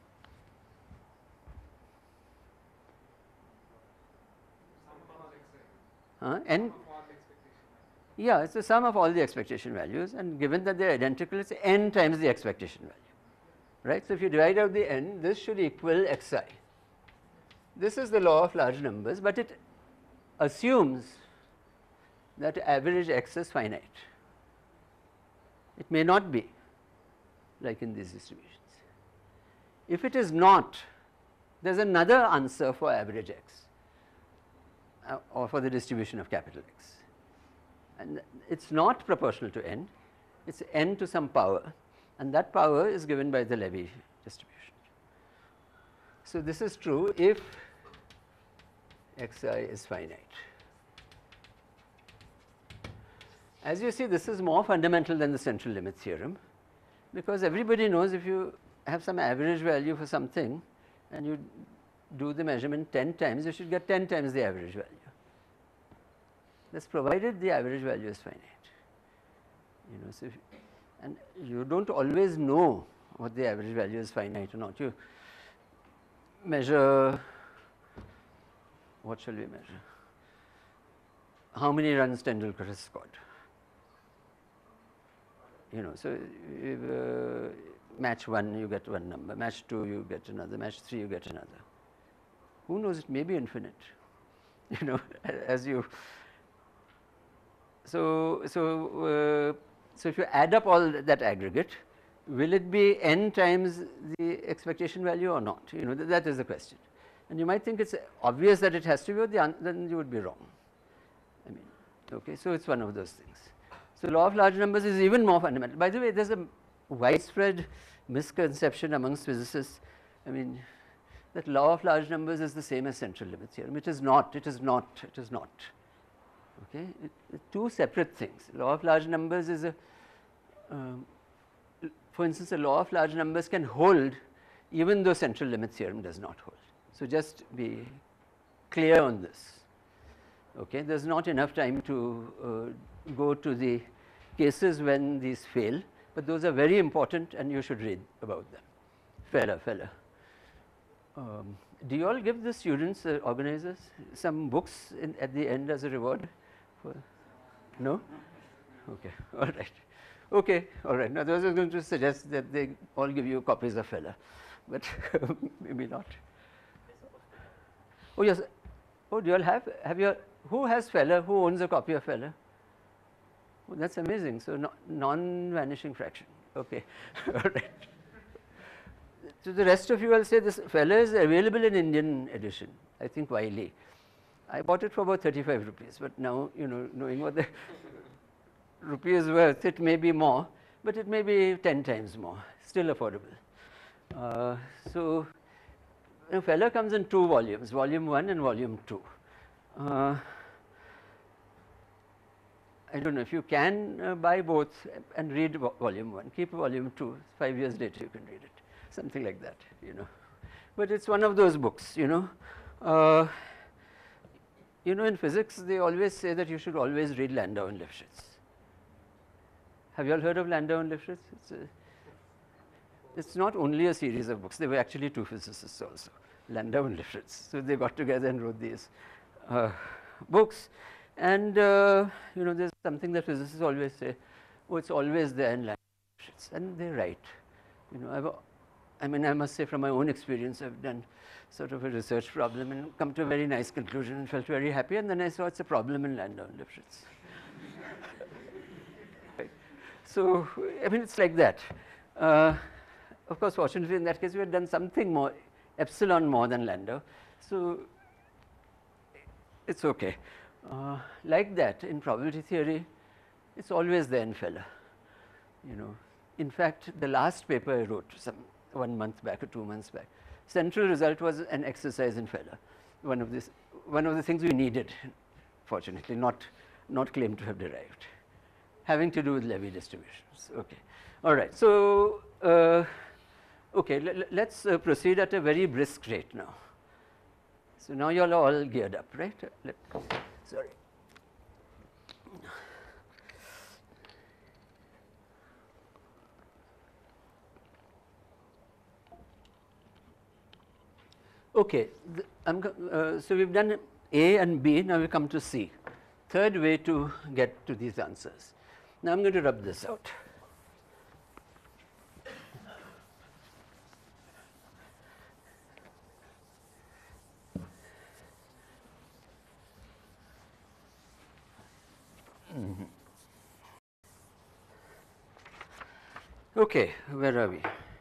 N? Yeah, it's the sum of all the expectation values, and given that they are identical, it's n times the expectation value, right? So if you divide out the n, this should equal xi. This is the law of large numbers, but it assumes that average x is finite. It may not be, like in these distributions. If it is not, there is another answer for average x, or for the distribution of capital X. And it is not proportional to n, it is n to some power, and that power is given by the Levy distribution. So this is true if xi is finite. As you see, this is more fundamental than the central limit theorem, because everybody knows if you have some average value for something and you do the measurement 10 times, you should get 10 times the average value. That's provided the average value is finite. You know, so and you don't always know what the average value is finite or not. You measure, what shall we measure? How many runs Tendulkar has scored? You know, so match 1 you get one number, match 2 you get another, match 3 you get another. Who knows, it may be infinite, you know, as you. So if you add up all that aggregate, will it be n times the expectation value or not? You know, that is the question. And you might think it's obvious that it has to be, then you would be wrong. I mean, okay, so it's one of those things. So law of large numbers is even more fundamental. By the way, there's a widespread misconception amongst physicists. I mean, that law of large numbers is the same as central limit theorem. It is not. It is not. It is not. Okay, two separate things. Law of large numbers is a, for instance, a law of large numbers can hold even though central limit theorem does not hold. So just be clear on this. Okay, there's not enough time to go to the cases when these fail, but those are very important and you should read about them. Fella. Do you all give the students, organizers, some books at the end as a reward? No? Okay, all right. Okay, all right. Now, I was going to suggest that they all give you copies of Fella, but maybe not. Oh, yes. Oh, do you all have your, who has Fella? Who owns a copy of Fella? Oh, that's amazing. So, non-vanishing fraction. Okay, all right. To the rest of you, I'll say this Fella is available in Indian edition, I think Wiley. I bought it for about 35 rupees, but now, you know, knowing what the rupee is worth, it may be more, but it may be 10 times more, still affordable. So, you know, Fella comes in 2 volumes, volume 1 and volume 2. I don't know if you can buy both and read volume 1, keep volume 2, 5 years later you can read it, something like that, you know. but it's one of those books, in physics they always say that you should always read Landau and Lifshitz. Have you all heard of Landau and Lifshitz? It's not only a series of books. There were actually two physicists also, Landau and Lifshitz. So they got together and wrote these books. And there's something that physicists always say, oh, it's always there in Landau and Lifshitz, and they're right. I must say from my own experience, I've done sort of a research problem and come to a very nice conclusion and felt very happy, and then I saw it's a problem in Landau and Lifshitz. Right. So, it's like that. Of course, fortunately in that case we had done something more, epsilon more than Landau, so it's okay. Like that in probability theory, it's always there in Feller. In fact, the last paper I wrote 1 month back or 2 months back, central result was an exercise in Feller. One of the things we needed, fortunately, not claimed to have derived, having to do with Levy distributions. Okay, all right. So, okay, let's proceed at a very brisk rate now. So now you are all geared up, right? Sorry. Okay, so we've done A and B, now we come to C. Third way to get to these answers. Now I'm going to rub this out. Okay, where are we?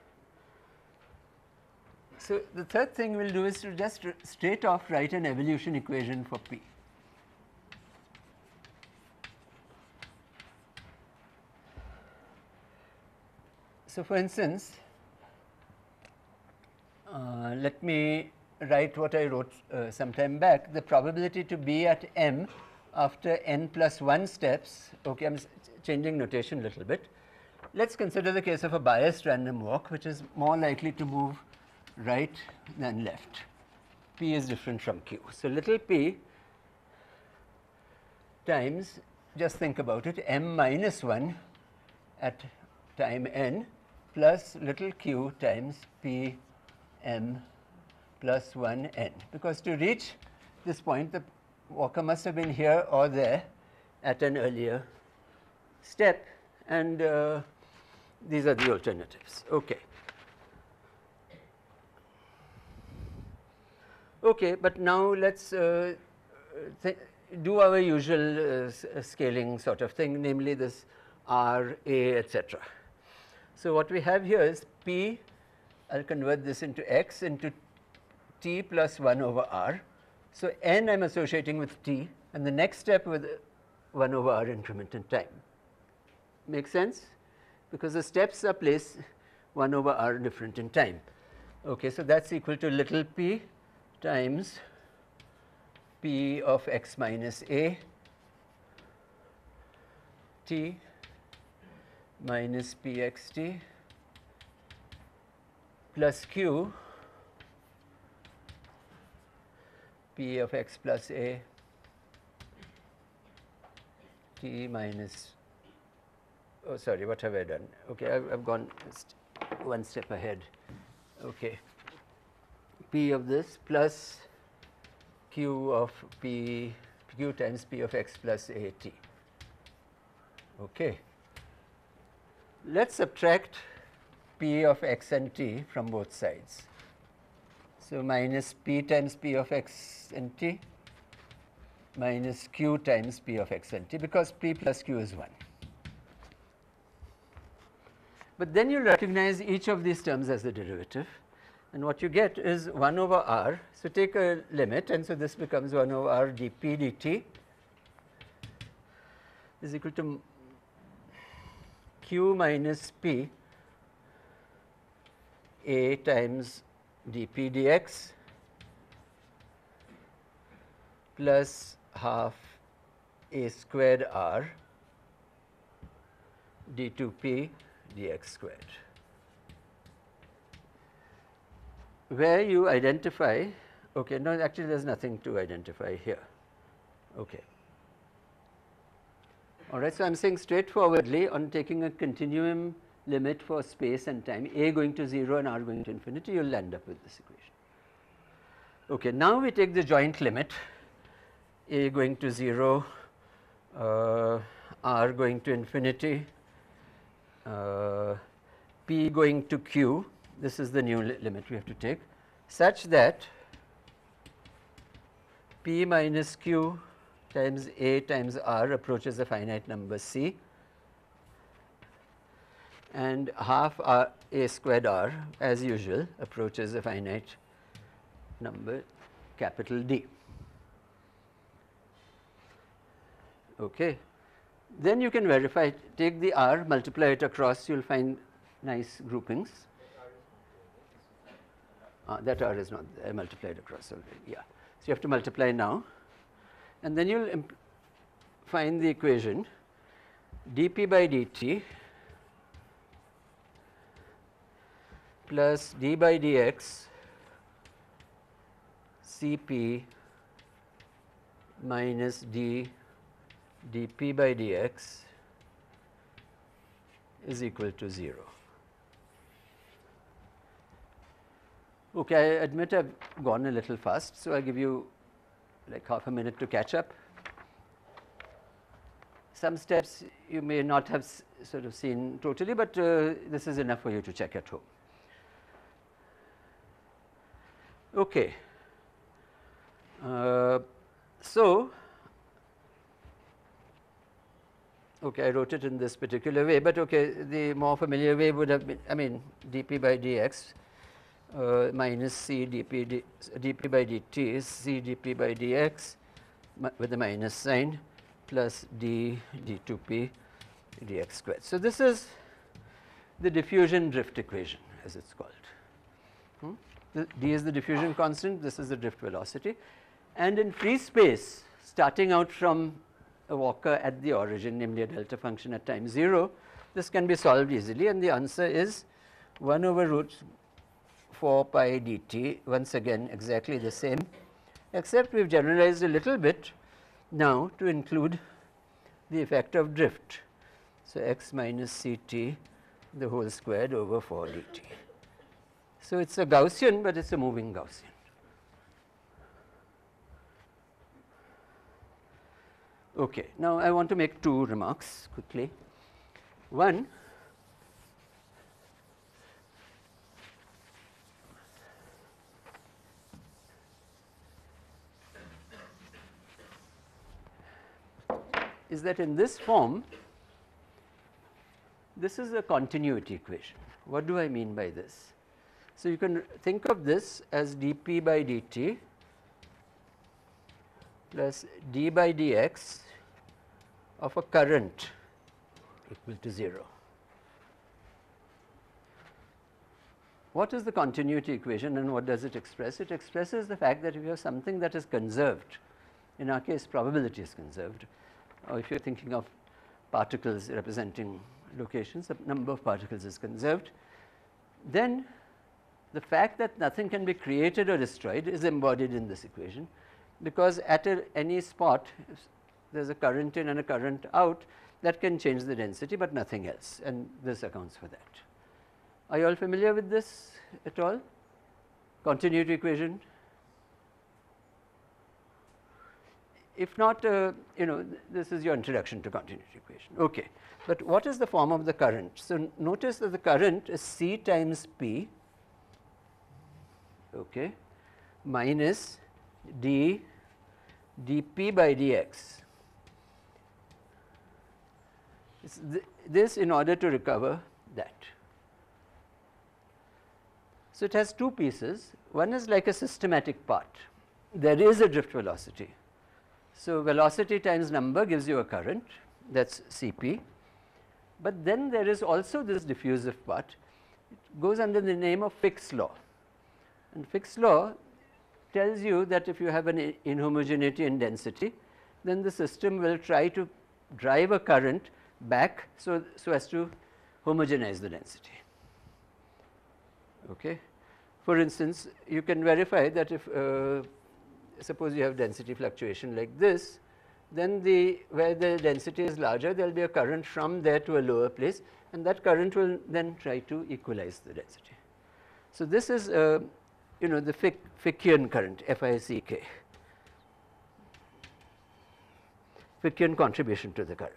So the third thing we'll do is to just straight off write an evolution equation for P. So for instance, let me write what I wrote some time back. The probability to be at M after n plus 1 steps, okay, I'm changing notation a little bit. Let's consider the case of a biased random walk, which is more likely to move right than left. P is different from Q. So little p times, just think about it, m minus 1 at time n plus little q times p m plus 1 n. Because to reach this point, the walker must have been here or there at an earlier step, and these are the alternatives. Okay. Okay, but now let's do our usual scaling sort of thing, namely this R, A, etc. So what we have here is P, I'll convert this into X into T plus 1 over R. So N I'm associating with T, and the next step with 1 over R increment in time. Make sense? Because the steps are placed 1 over R different in time. Okay, so that's equal to little p times P of x minus a t minus pxt plus q P of x plus a t minus, oh sorry, what have I done? Okay, I've gone one step ahead. Okay, P of this plus q of q times P of x plus a t. Okay, let's subtract P of x and t from both sides. So minus P times P of x and t minus q times P of x and t, because P plus q is 1. But then you recognize each of these terms as a derivative, and what you get is 1 over r. So take a limit, and so this becomes 1 over r dp dt is equal to q minus p a times dp dx plus half a squared r d2p dx squared. where you identify, okay, no, actually there is nothing to identify here. Okay. All right, so I am saying straightforwardly, on taking a continuum limit for space and time, a going to 0 and r going to infinity, you will end up with this equation. Okay, now we take the joint limit, a going to 0, r going to infinity, p going to q, this is the new limit we have to take, such that p minus q times a times r approaches a finite number c, and half r a squared r as usual approaches a finite number capital D. Okay. Then you can verify, take the r, multiply it across, you will find nice groupings. That r is not there, multiplied across already, yeah. So you have to multiply now, and then you will find the equation dp by dt plus d by dx Cp minus d dp by dx is equal to 0. Okay, I admit I have gone a little fast, so I will give you like half a minute to catch up. Some steps you may not have sort of seen totally, but this is enough for you to check at home. Okay. Okay, I wrote it in this particular way, but okay, the more familiar way would have been, I mean, dp by dx minus c dp by dt is c dp by dx with a minus sign plus d d2p dx squared. So this is the diffusion drift equation, as it's called. D is the diffusion constant, this is the drift velocity. And in free space, starting out from a Walker at the origin, namely a delta function at time 0, this can be solved easily, and the answer is 1 over root 4 pi dt, once again exactly the same, except we have generalized a little bit now to include the effect of drift. So x minus ct the whole squared over 4 dt. So it is a Gaussian, but it is a moving Gaussian. Okay. Now, I want to make two remarks quickly. One, is that in this form, this is a continuity equation. What do I mean by this? So, you can think of this as dp by dt plus d by dx of a current equal to 0. What is the continuity equation and what does it express? It expresses the fact that if you have something that is conserved, in our case probability is conserved, or if you are thinking of particles representing locations, the number of particles is conserved, then the fact that nothing can be created or destroyed is embodied in this equation, because at any spot, if there is a current in and a current out, that can change the density, but nothing else, and this accounts for that. Are you all familiar with this at all? Continuity equation? If not, this is your introduction to continuity equation. Okay. But what is the form of the current? So, notice that the current is C times P, okay, minus d dp by dx. This in order to recover that. So, it has two pieces. One is like a systematic part. There is a drift velocity. So, velocity times number gives you a current, that is Cp. But then there is also this diffusive part. It goes under the name of Fick's law. And Fick's law tells you that if you have an inhomogeneity in density, then the system will try to drive a current back so as to homogenize the density. Okay. For instance, you can verify that if suppose you have density fluctuation like this, then where the density is larger, there will be a current from there to a lower place, and that current will then try to equalize the density. So this is the Fickian current, F-I-C-K, Fickian contribution to the current.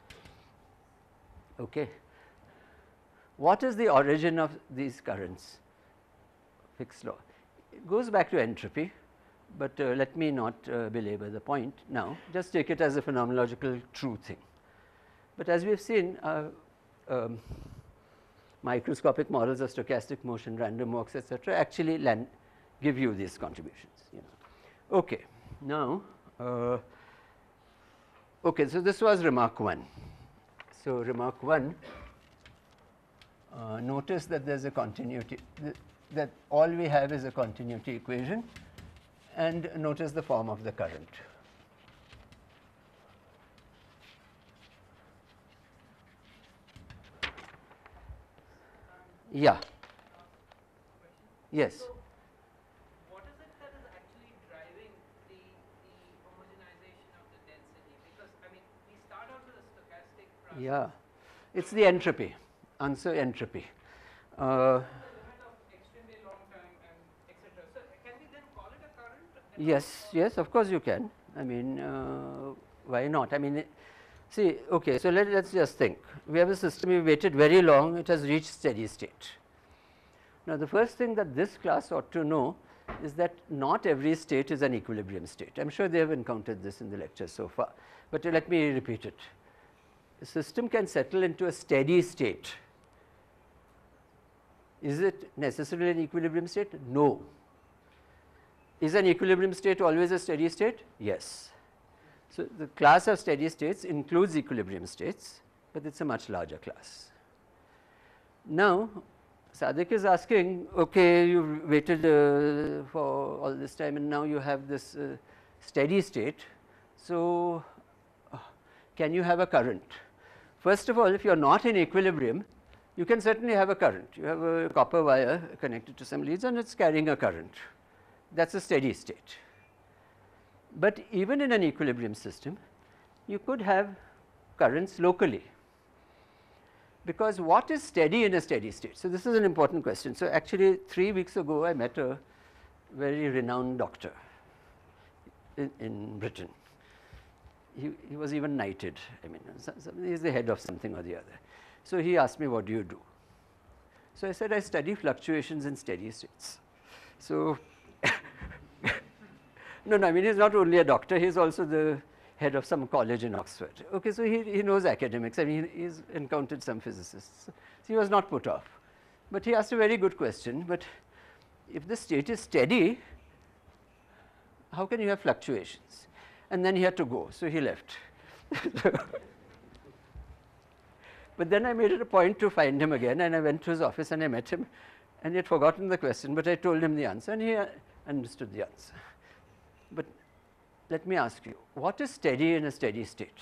Okay. What is the origin of these currents? Fick's law. It goes back to entropy, but let me not belabor the point now. Just take it as a phenomenological true thing. But as we have seen, microscopic models of stochastic motion, random walks, etc., actually give you these contributions. Okay. Now, okay. So this was remark 1. So remark 1. Notice that there is a continuity, that all we have is a continuity equation, and notice the form of the current. Yeah. Yes. So, what is it that is actually driving the homogenization of the density? Because, I mean, we start out with a stochastic process. Yeah. It's the entropy. Answer entropy. The limit of extremely long time and etc. So, can we then call it a current? Yes, yes, of course you can. I mean, why not? I mean, see, okay, so let's just think. We have a system, we waited very long, it has reached steady state. Now, the first thing that this class ought to know is that not every state is an equilibrium state. I am sure they have encountered this in the lecture so far, but let me repeat it. A system can settle into a steady state. Is it necessarily an equilibrium state? No. Is an equilibrium state always a steady state? Yes. So, the class of steady states includes equilibrium states, but it is a much larger class. Now, Sadik is asking, okay, you have waited for all this time and now you have this steady state. So, can you have a current? First of all, if you are not in equilibrium, you can certainly have a current. You have a copper wire connected to some leads and it is carrying a current. That is a steady state. But even in an equilibrium system, you could have currents locally. Because what is steady in a steady state? So, this is an important question. So, actually 3 weeks ago, I met a very renowned doctor in Britain. He was even knighted. I mean, he is the head of something or the other. So, he asked me, what do you do? So, I said, I study fluctuations in steady states. So, no, I mean, he is not only a doctor, he is also the head of some college in Oxford. Okay, so he knows academics. I mean, he's encountered some physicists. So, he was not put off. But he asked a very good question. But if the state is steady, how can you have fluctuations? And then he had to go, so he left. But then I made it a point to find him again, and I went to his office and I met him, and he had forgotten the question, but I told him the answer, and he understood the answer. But let me ask you, what is steady in a steady state?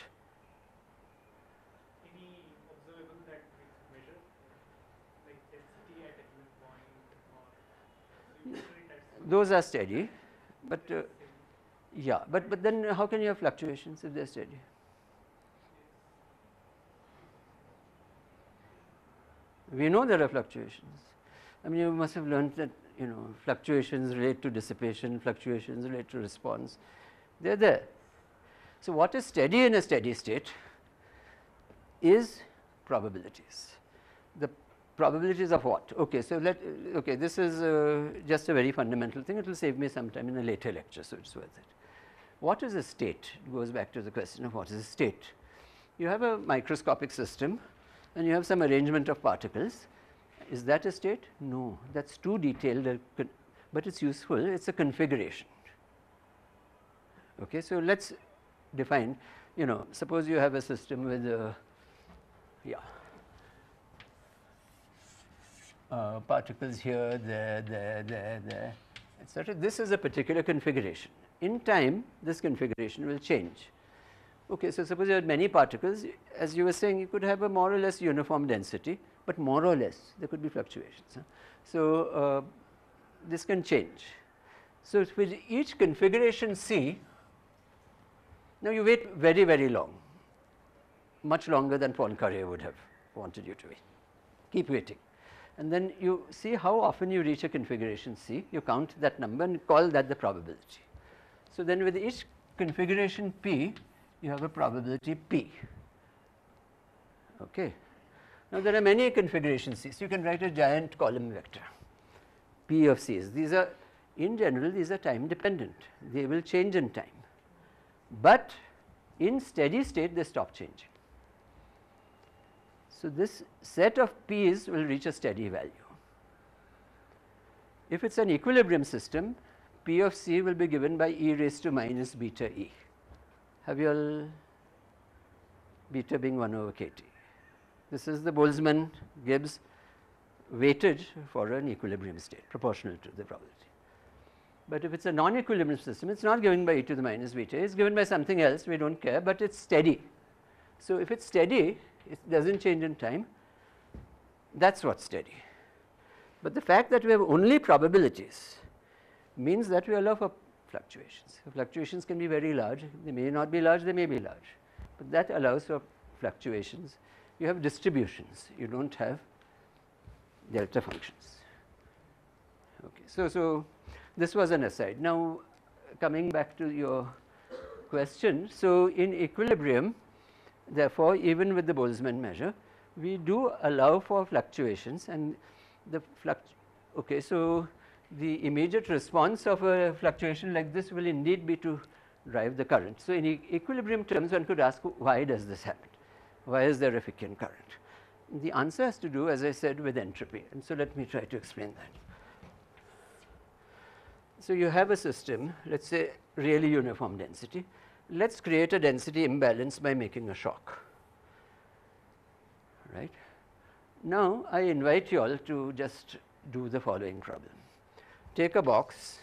Any observable that we measure, like density at a given point, or usually that's Those are steady, but yeah, but then how can you have fluctuations if they are steady? We know there are fluctuations. I mean, you must have learned that, fluctuations relate to dissipation, fluctuations relate to response. They are there. So, what is steady in a steady state is probabilities. The probabilities of what? Okay, so okay, this is just a very fundamental thing. It will save me some time in a later lecture, so it is worth it. What is a state? It goes back to the question of what is a state. You have a microscopic system and you have some arrangement of particles. Is that a state? No, that is too detailed, but it is useful. It is a configuration. Okay, so let us define, suppose you have a system with particles here, there, etc. This is a particular configuration. In time, this configuration will change. Okay, so suppose you have many particles, as you were saying, you could have a more or less uniform density, but more or less there could be fluctuations. So, this can change. So with each configuration C, now you wait very, very long, much longer than Poincaré would have wanted you to wait. Keep waiting. And then you see how often you reach a configuration C, you count that number and call that the probability. So then with each configuration P, you have a probability P. Okay. Now there are many configuration Cs. You can write a giant column vector, P of Cs. These are, in general, these are time dependent. They will change in time. But in steady state, they stop changing. So this set of P's will reach a steady value. If it's an equilibrium system, P of C will be given by e raised to minus beta E. Have you all beta being 1 over kT? This is the Boltzmann-Gibbs weightage for an equilibrium state, proportional to the probability. But if it's a non-equilibrium system, it's not given by e to the minus beta, it's given by something else, we don't care, but it's steady. So if it's steady, it doesn't change in time, that's what's steady. But the fact that we have only probabilities means that we allow for fluctuations. The fluctuations can be very large, they may not be large, they may be large, but that allows for fluctuations. You have distributions, you don't have delta functions. Okay, so this was an aside. Now coming back to your question, so in equilibrium, therefore even with the Boltzmann measure, we do allow for fluctuations, and the okay, so the immediate response of a fluctuation like this will indeed be to drive the current. So in equilibrium terms, one could ask, why does this happen? Why is there a Fickian current? The answer has to do, as I said, with entropy, and so let me try to explain that. So you have a system, let's say really uniform density. Let's create a density imbalance by making a shock, right? Now I invite you all to just do the following problem. Take a box,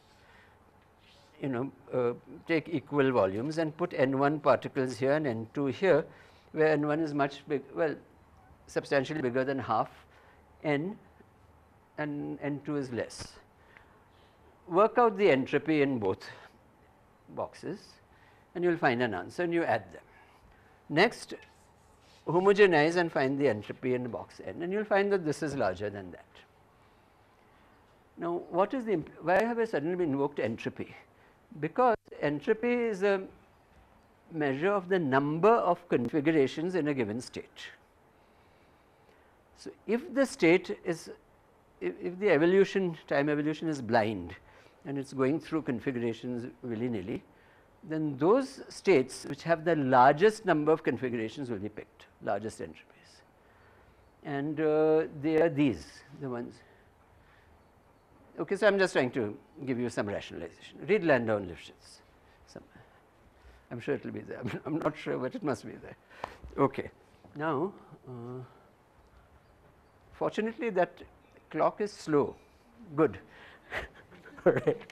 take equal volumes and put n1 particles here and n2 here, where n1 is much big, well, substantially bigger than half n, and n2 is less. Work out the entropy in both boxes and you will find an answer, and you add them. Next, homogenize and find the entropy in box n, and you will find that this is larger than that. Now what is why have I suddenly invoked entropy? Because entropy is a measure of the number of configurations in a given state. So if the state is, if the evolution, time evolution is blind and it's going through configurations willy-nilly, then those states which have the largest number of configurations will be picked, largest entropies. And they are these, the ones. Okay, so I'm just trying to give you some rationalization. Read Landau and Lifshitz. I'm sure it will be there. I'm not sure, but it must be there. Okay. Now, fortunately that clock is slow. Good. All right.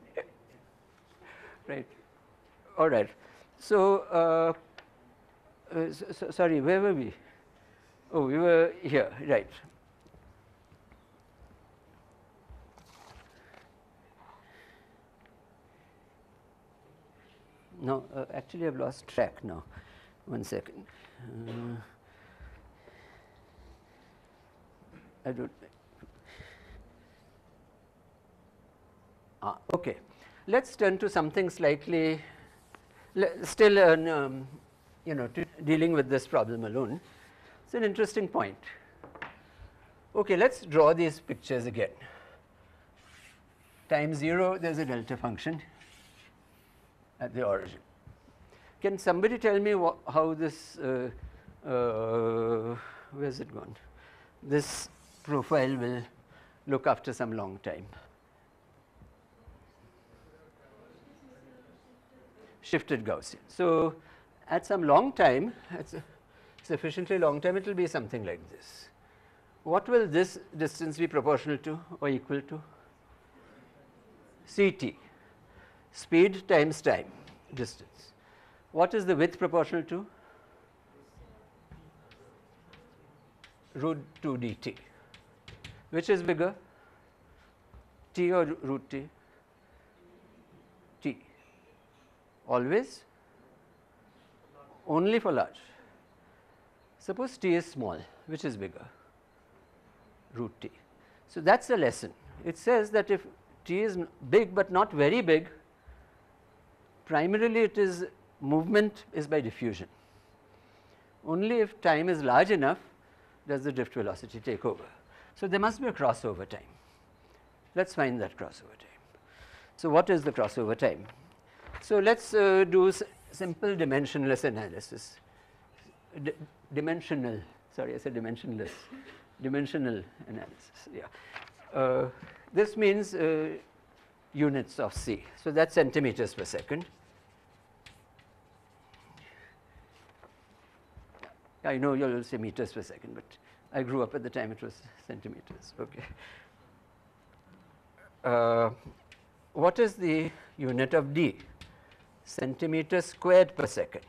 Right. All right. So, sorry, where were we? Oh, we were here, right. No, actually I've lost track now. 1 second. I don't. Okay. Let's turn to something slightly, still, dealing with this problem alone. It's an interesting point. Okay, let's draw these pictures again. Time 0, there's a delta function at the origin. Can somebody tell me how this, where's it gone? This profile will look after some long time. Shifted Gaussian. So at some long time, at a sufficiently long time, it will be something like this. What will this distance be proportional to or equal to? Ct. Speed times time, distance. What is the width proportional to? Root 2 dt. Which is bigger? T or root T? T. Always? Only for large. Suppose T is small, which is bigger? Root T. So that's the lesson. It says that if T is big but not very big, primarily it is movement is by diffusion. Only if time is large enough does the drift velocity take over. So there must be a crossover time. Let's find that crossover time. So what is the crossover time? So let's do simple dimensionless analysis. Dimensional, sorry, I said dimensionless. Dimensional analysis, yeah. This means units of C. So that's centimeters per second. I know you'll say meters per second, but I grew up at the time it was centimeters. Okay. What is the unit of D? Centimeters squared per second.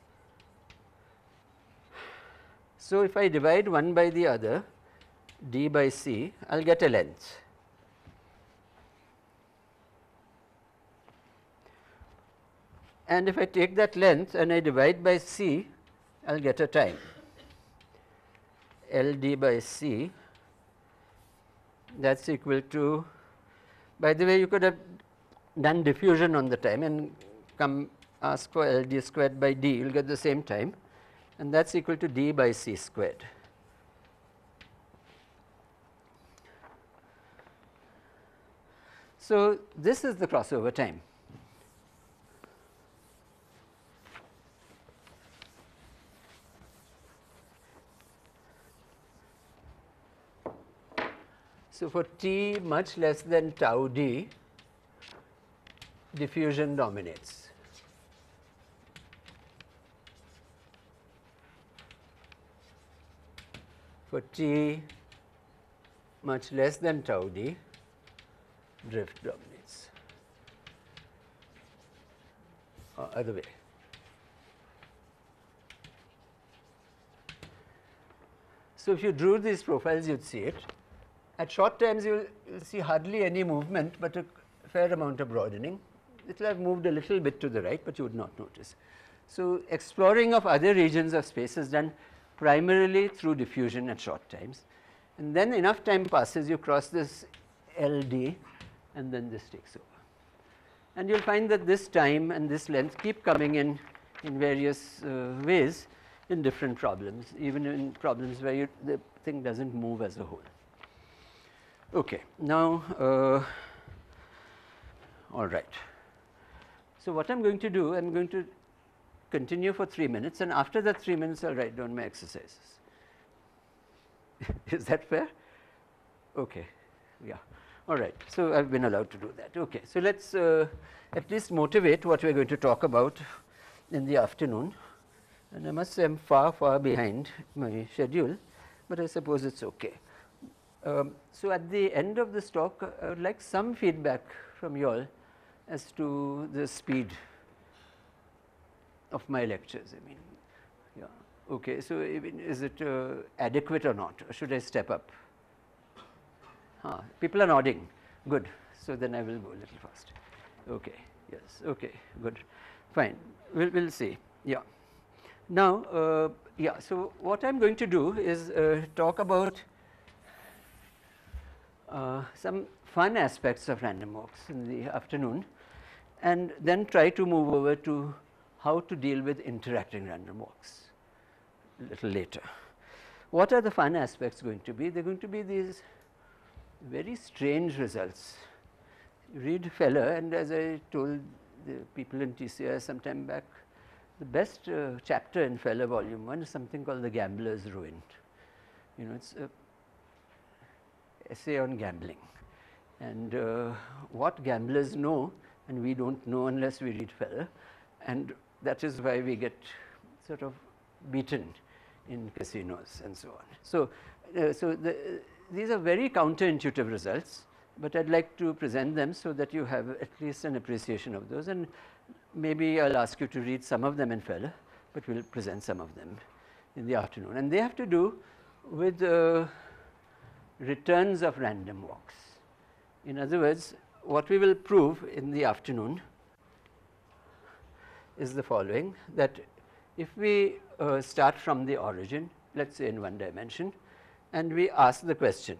So if I divide one by the other, D by C, I'll get a length. And if I take that length and I divide by C, I'll get a time. LD by C, that's equal to, by the way, you could have done diffusion on the time and come ask for LD squared by D, you'll get the same time, and that's equal to D by C squared. So this is the crossover time. So for T much less than tau D, diffusion dominates. For T much less than tau D, drift dominates. Other way. So if you drew these profiles, you'd see it. At short times, you'll see hardly any movement, but a fair amount of broadening. It will have moved a little bit to the right, but you would not notice. So exploring of other regions of space is done primarily through diffusion at short times. And then enough time passes, you cross this LD, and then this takes over. And you'll find that this time and this length keep coming in various ways in different problems, even in problems where the thing doesn't move as a whole. Okay, now, all right. So what I'm going to do, I'm going to continue for 3 minutes, and after that 3 minutes, I'll write down my exercises. Is that fair? Okay, yeah. All right, so I've been allowed to do that. Okay, so let's at least motivate what we're going to talk about in the afternoon. And I must say I'm far, far behind my schedule, but I suppose it's okay. So at the end of this talk, I would like some feedback from you all as to the speed of my lectures. I mean, yeah. Okay, so is it adequate or not? Or should I step up? People are nodding. Good. So then I will go a little faster. Okay. Yes. Okay. Good. Fine. We'll see. Yeah. Now, yeah. So what I'm going to do is talk about some fun aspects of random walks in the afternoon, and then try to move over to how to deal with interacting random walks a little later. What are the fun aspects going to be? They're going to be these very strange results. You read Feller, and as I told the people in TCI some time back, the best chapter in Feller Volume 1 is something called The Gambler's Ruin. You know, it's a essay on gambling, and what gamblers know and we don't know unless we read Feller, and that is why we get sort of beaten in casinos and so on. So, these are very counterintuitive results, but I'd like to present them so that you have at least an appreciation of those, and maybe I'll ask you to read some of them in Feller, but we'll present some of them in the afternoon. And they have to do with returns of random walks. In other words, what we will prove in the afternoon is the following, that if we start from the origin, let us say in one dimension, and we ask the question,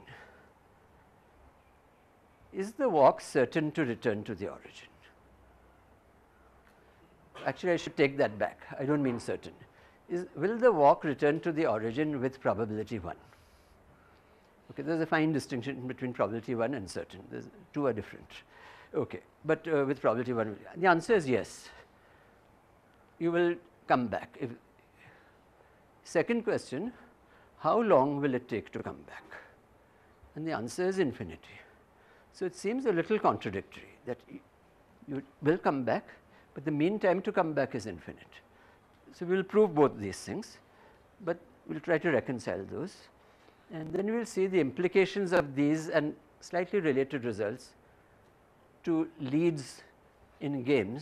is the walk certain to return to the origin? Actually, I should take that back. I don't mean certain. Will the walk return to the origin with probability 1? Okay, there's a fine distinction between probability 1 and certain. Two are different. Okay, but with probability 1, the answer is yes. You will come back. Second question, how long will it take to come back? And the answer is infinity. So it seems a little contradictory that you will come back, but the mean time to come back is infinite. So we will prove both these things, but we will try to reconcile those. And then we will see the implications of these and slightly related results to leads in games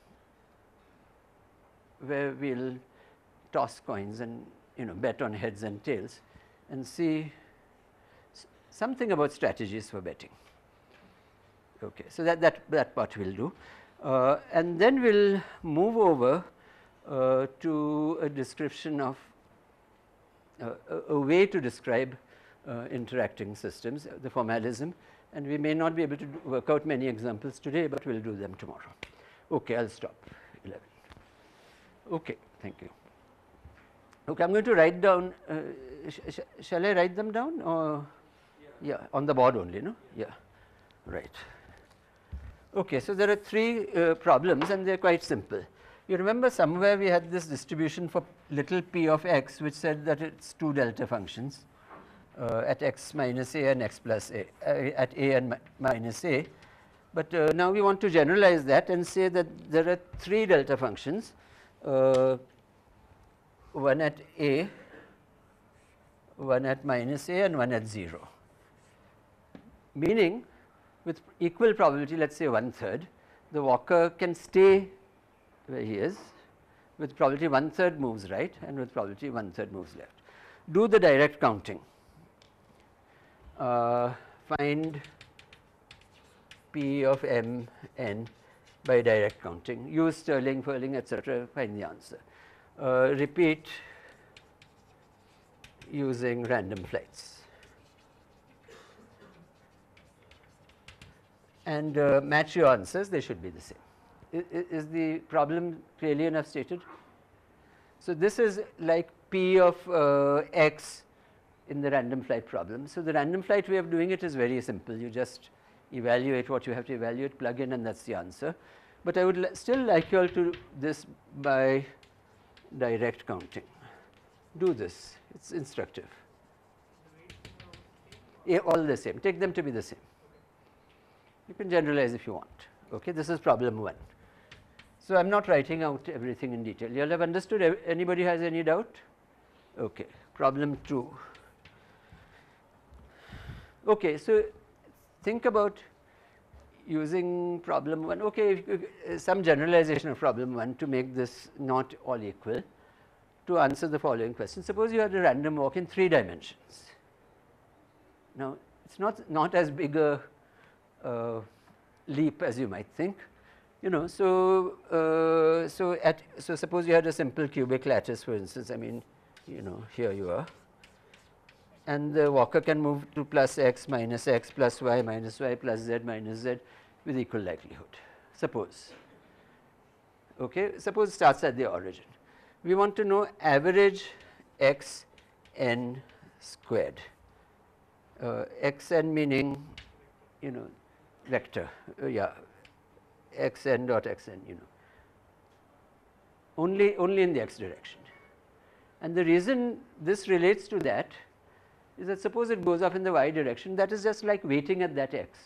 where we will toss coins and bet on heads and tails and see something about strategies for betting. Okay, so that part we will do. And then we will move over to a description of a way to describe interacting systems, the formalism, and we may not be able to work out many examples today, but we will do them tomorrow. Okay, I will stop. 11. Okay, thank you. Okay, I am going to write down, shall I write them down or? Yeah, on the board only, no? Yeah, right. Okay, so there are three problems and they are quite simple. You remember somewhere we had this distribution for little p of x, which said that it's two delta functions at x minus a and x plus a, at a and minus a. But now we want to generalize that and say that there are three delta functions, one at a, one at minus a, and one at 0. Meaning, with equal probability, let us say 1/3, the walker can stay where he is, with probability 1/3 moves right and with probability 1/3 moves left. Do the direct counting. Find P of m n by direct counting. Use Stirling, Furling, etc. Find the answer. Repeat using random flights. And match your answers, they should be the same. Is the problem clearly enough stated? So this is like P of x in the random flight problem. So the random flight way of doing it is very simple. You just evaluate what you have to evaluate, plug in, and that's the answer. But I would still like you all to do this by direct counting. Do this, it's instructive. Yeah, all the same, take them to be the same. You can generalize if you want. Okay, this is problem 1. So I am not writing out everything in detail. You all have understood? Anybody has any doubt? Okay, problem 2. Okay, so think about using problem 1. Okay, some generalization of problem 1 to make this not all equal, to answer the following question. Suppose you had a random walk in 3 dimensions. Now, it's not as big a leap as you might think, so suppose you had a simple cubic lattice, for instance. I mean, here you are, and the walker can move to plus x plus y minus y plus z minus z with equal likelihood. Suppose, okay, suppose it starts at the origin. We want to know average x n squared. X n meaning, vector, yeah, x n dot x n, only in the x direction. And the reason this relates to that is that suppose it goes off in the y direction, that is just like waiting at that x.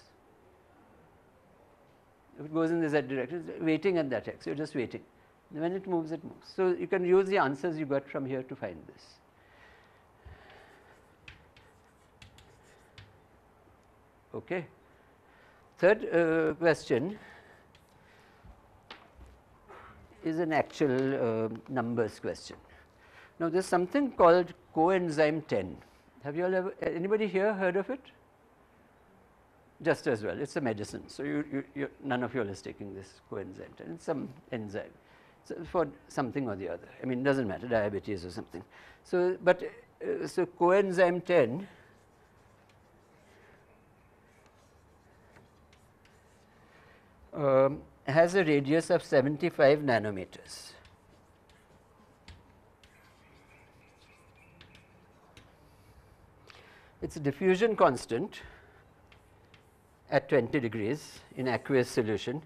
If it goes in the z direction, it's waiting at that x, you're just waiting. And when it moves, it moves. So you can use the answers you got from here to find this. Okay. Third question is an actual numbers question. Now, there is something called coenzyme 10. Have you all ever, anybody here heard of it? just as well. It's a medicine. So none of you is taking this coenzyme 10. It's some enzyme for something or the other. I mean, it doesn't matter, diabetes or something. So, but so coenzyme 10 has a radius of 75 nanometers. Its diffusion constant at 20 degrees in aqueous solution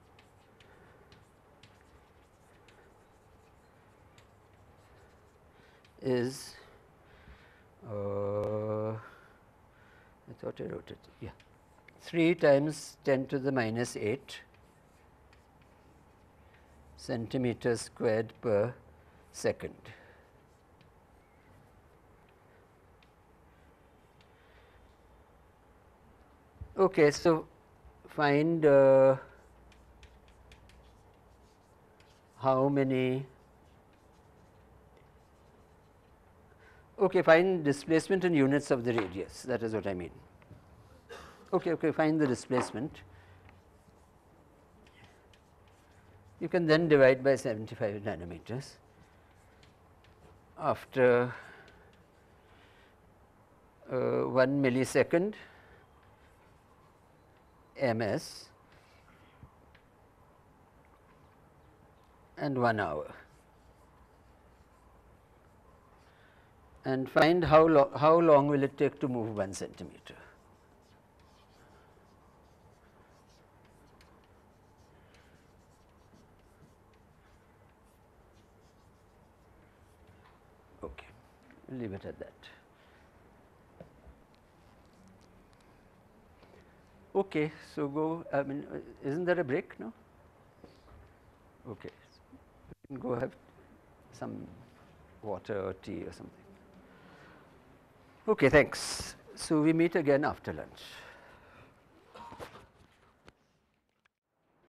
is, I thought I wrote it, yeah, 3 times 10 to the minus 8 centimeters squared per second. Okay, so find how many, okay, find displacement in units of the radius, that is what I mean. Okay, find the displacement. You can then divide by 75 nanometers. After 1 millisecond, ms, and 1 hour, and find how long will it take to move 1 centimeter. Okay, we'll leave it at that. Okay, so go, I mean, isn't there a break now? Okay, we can go have some water or tea or something. Okay, thanks. So we meet again after lunch.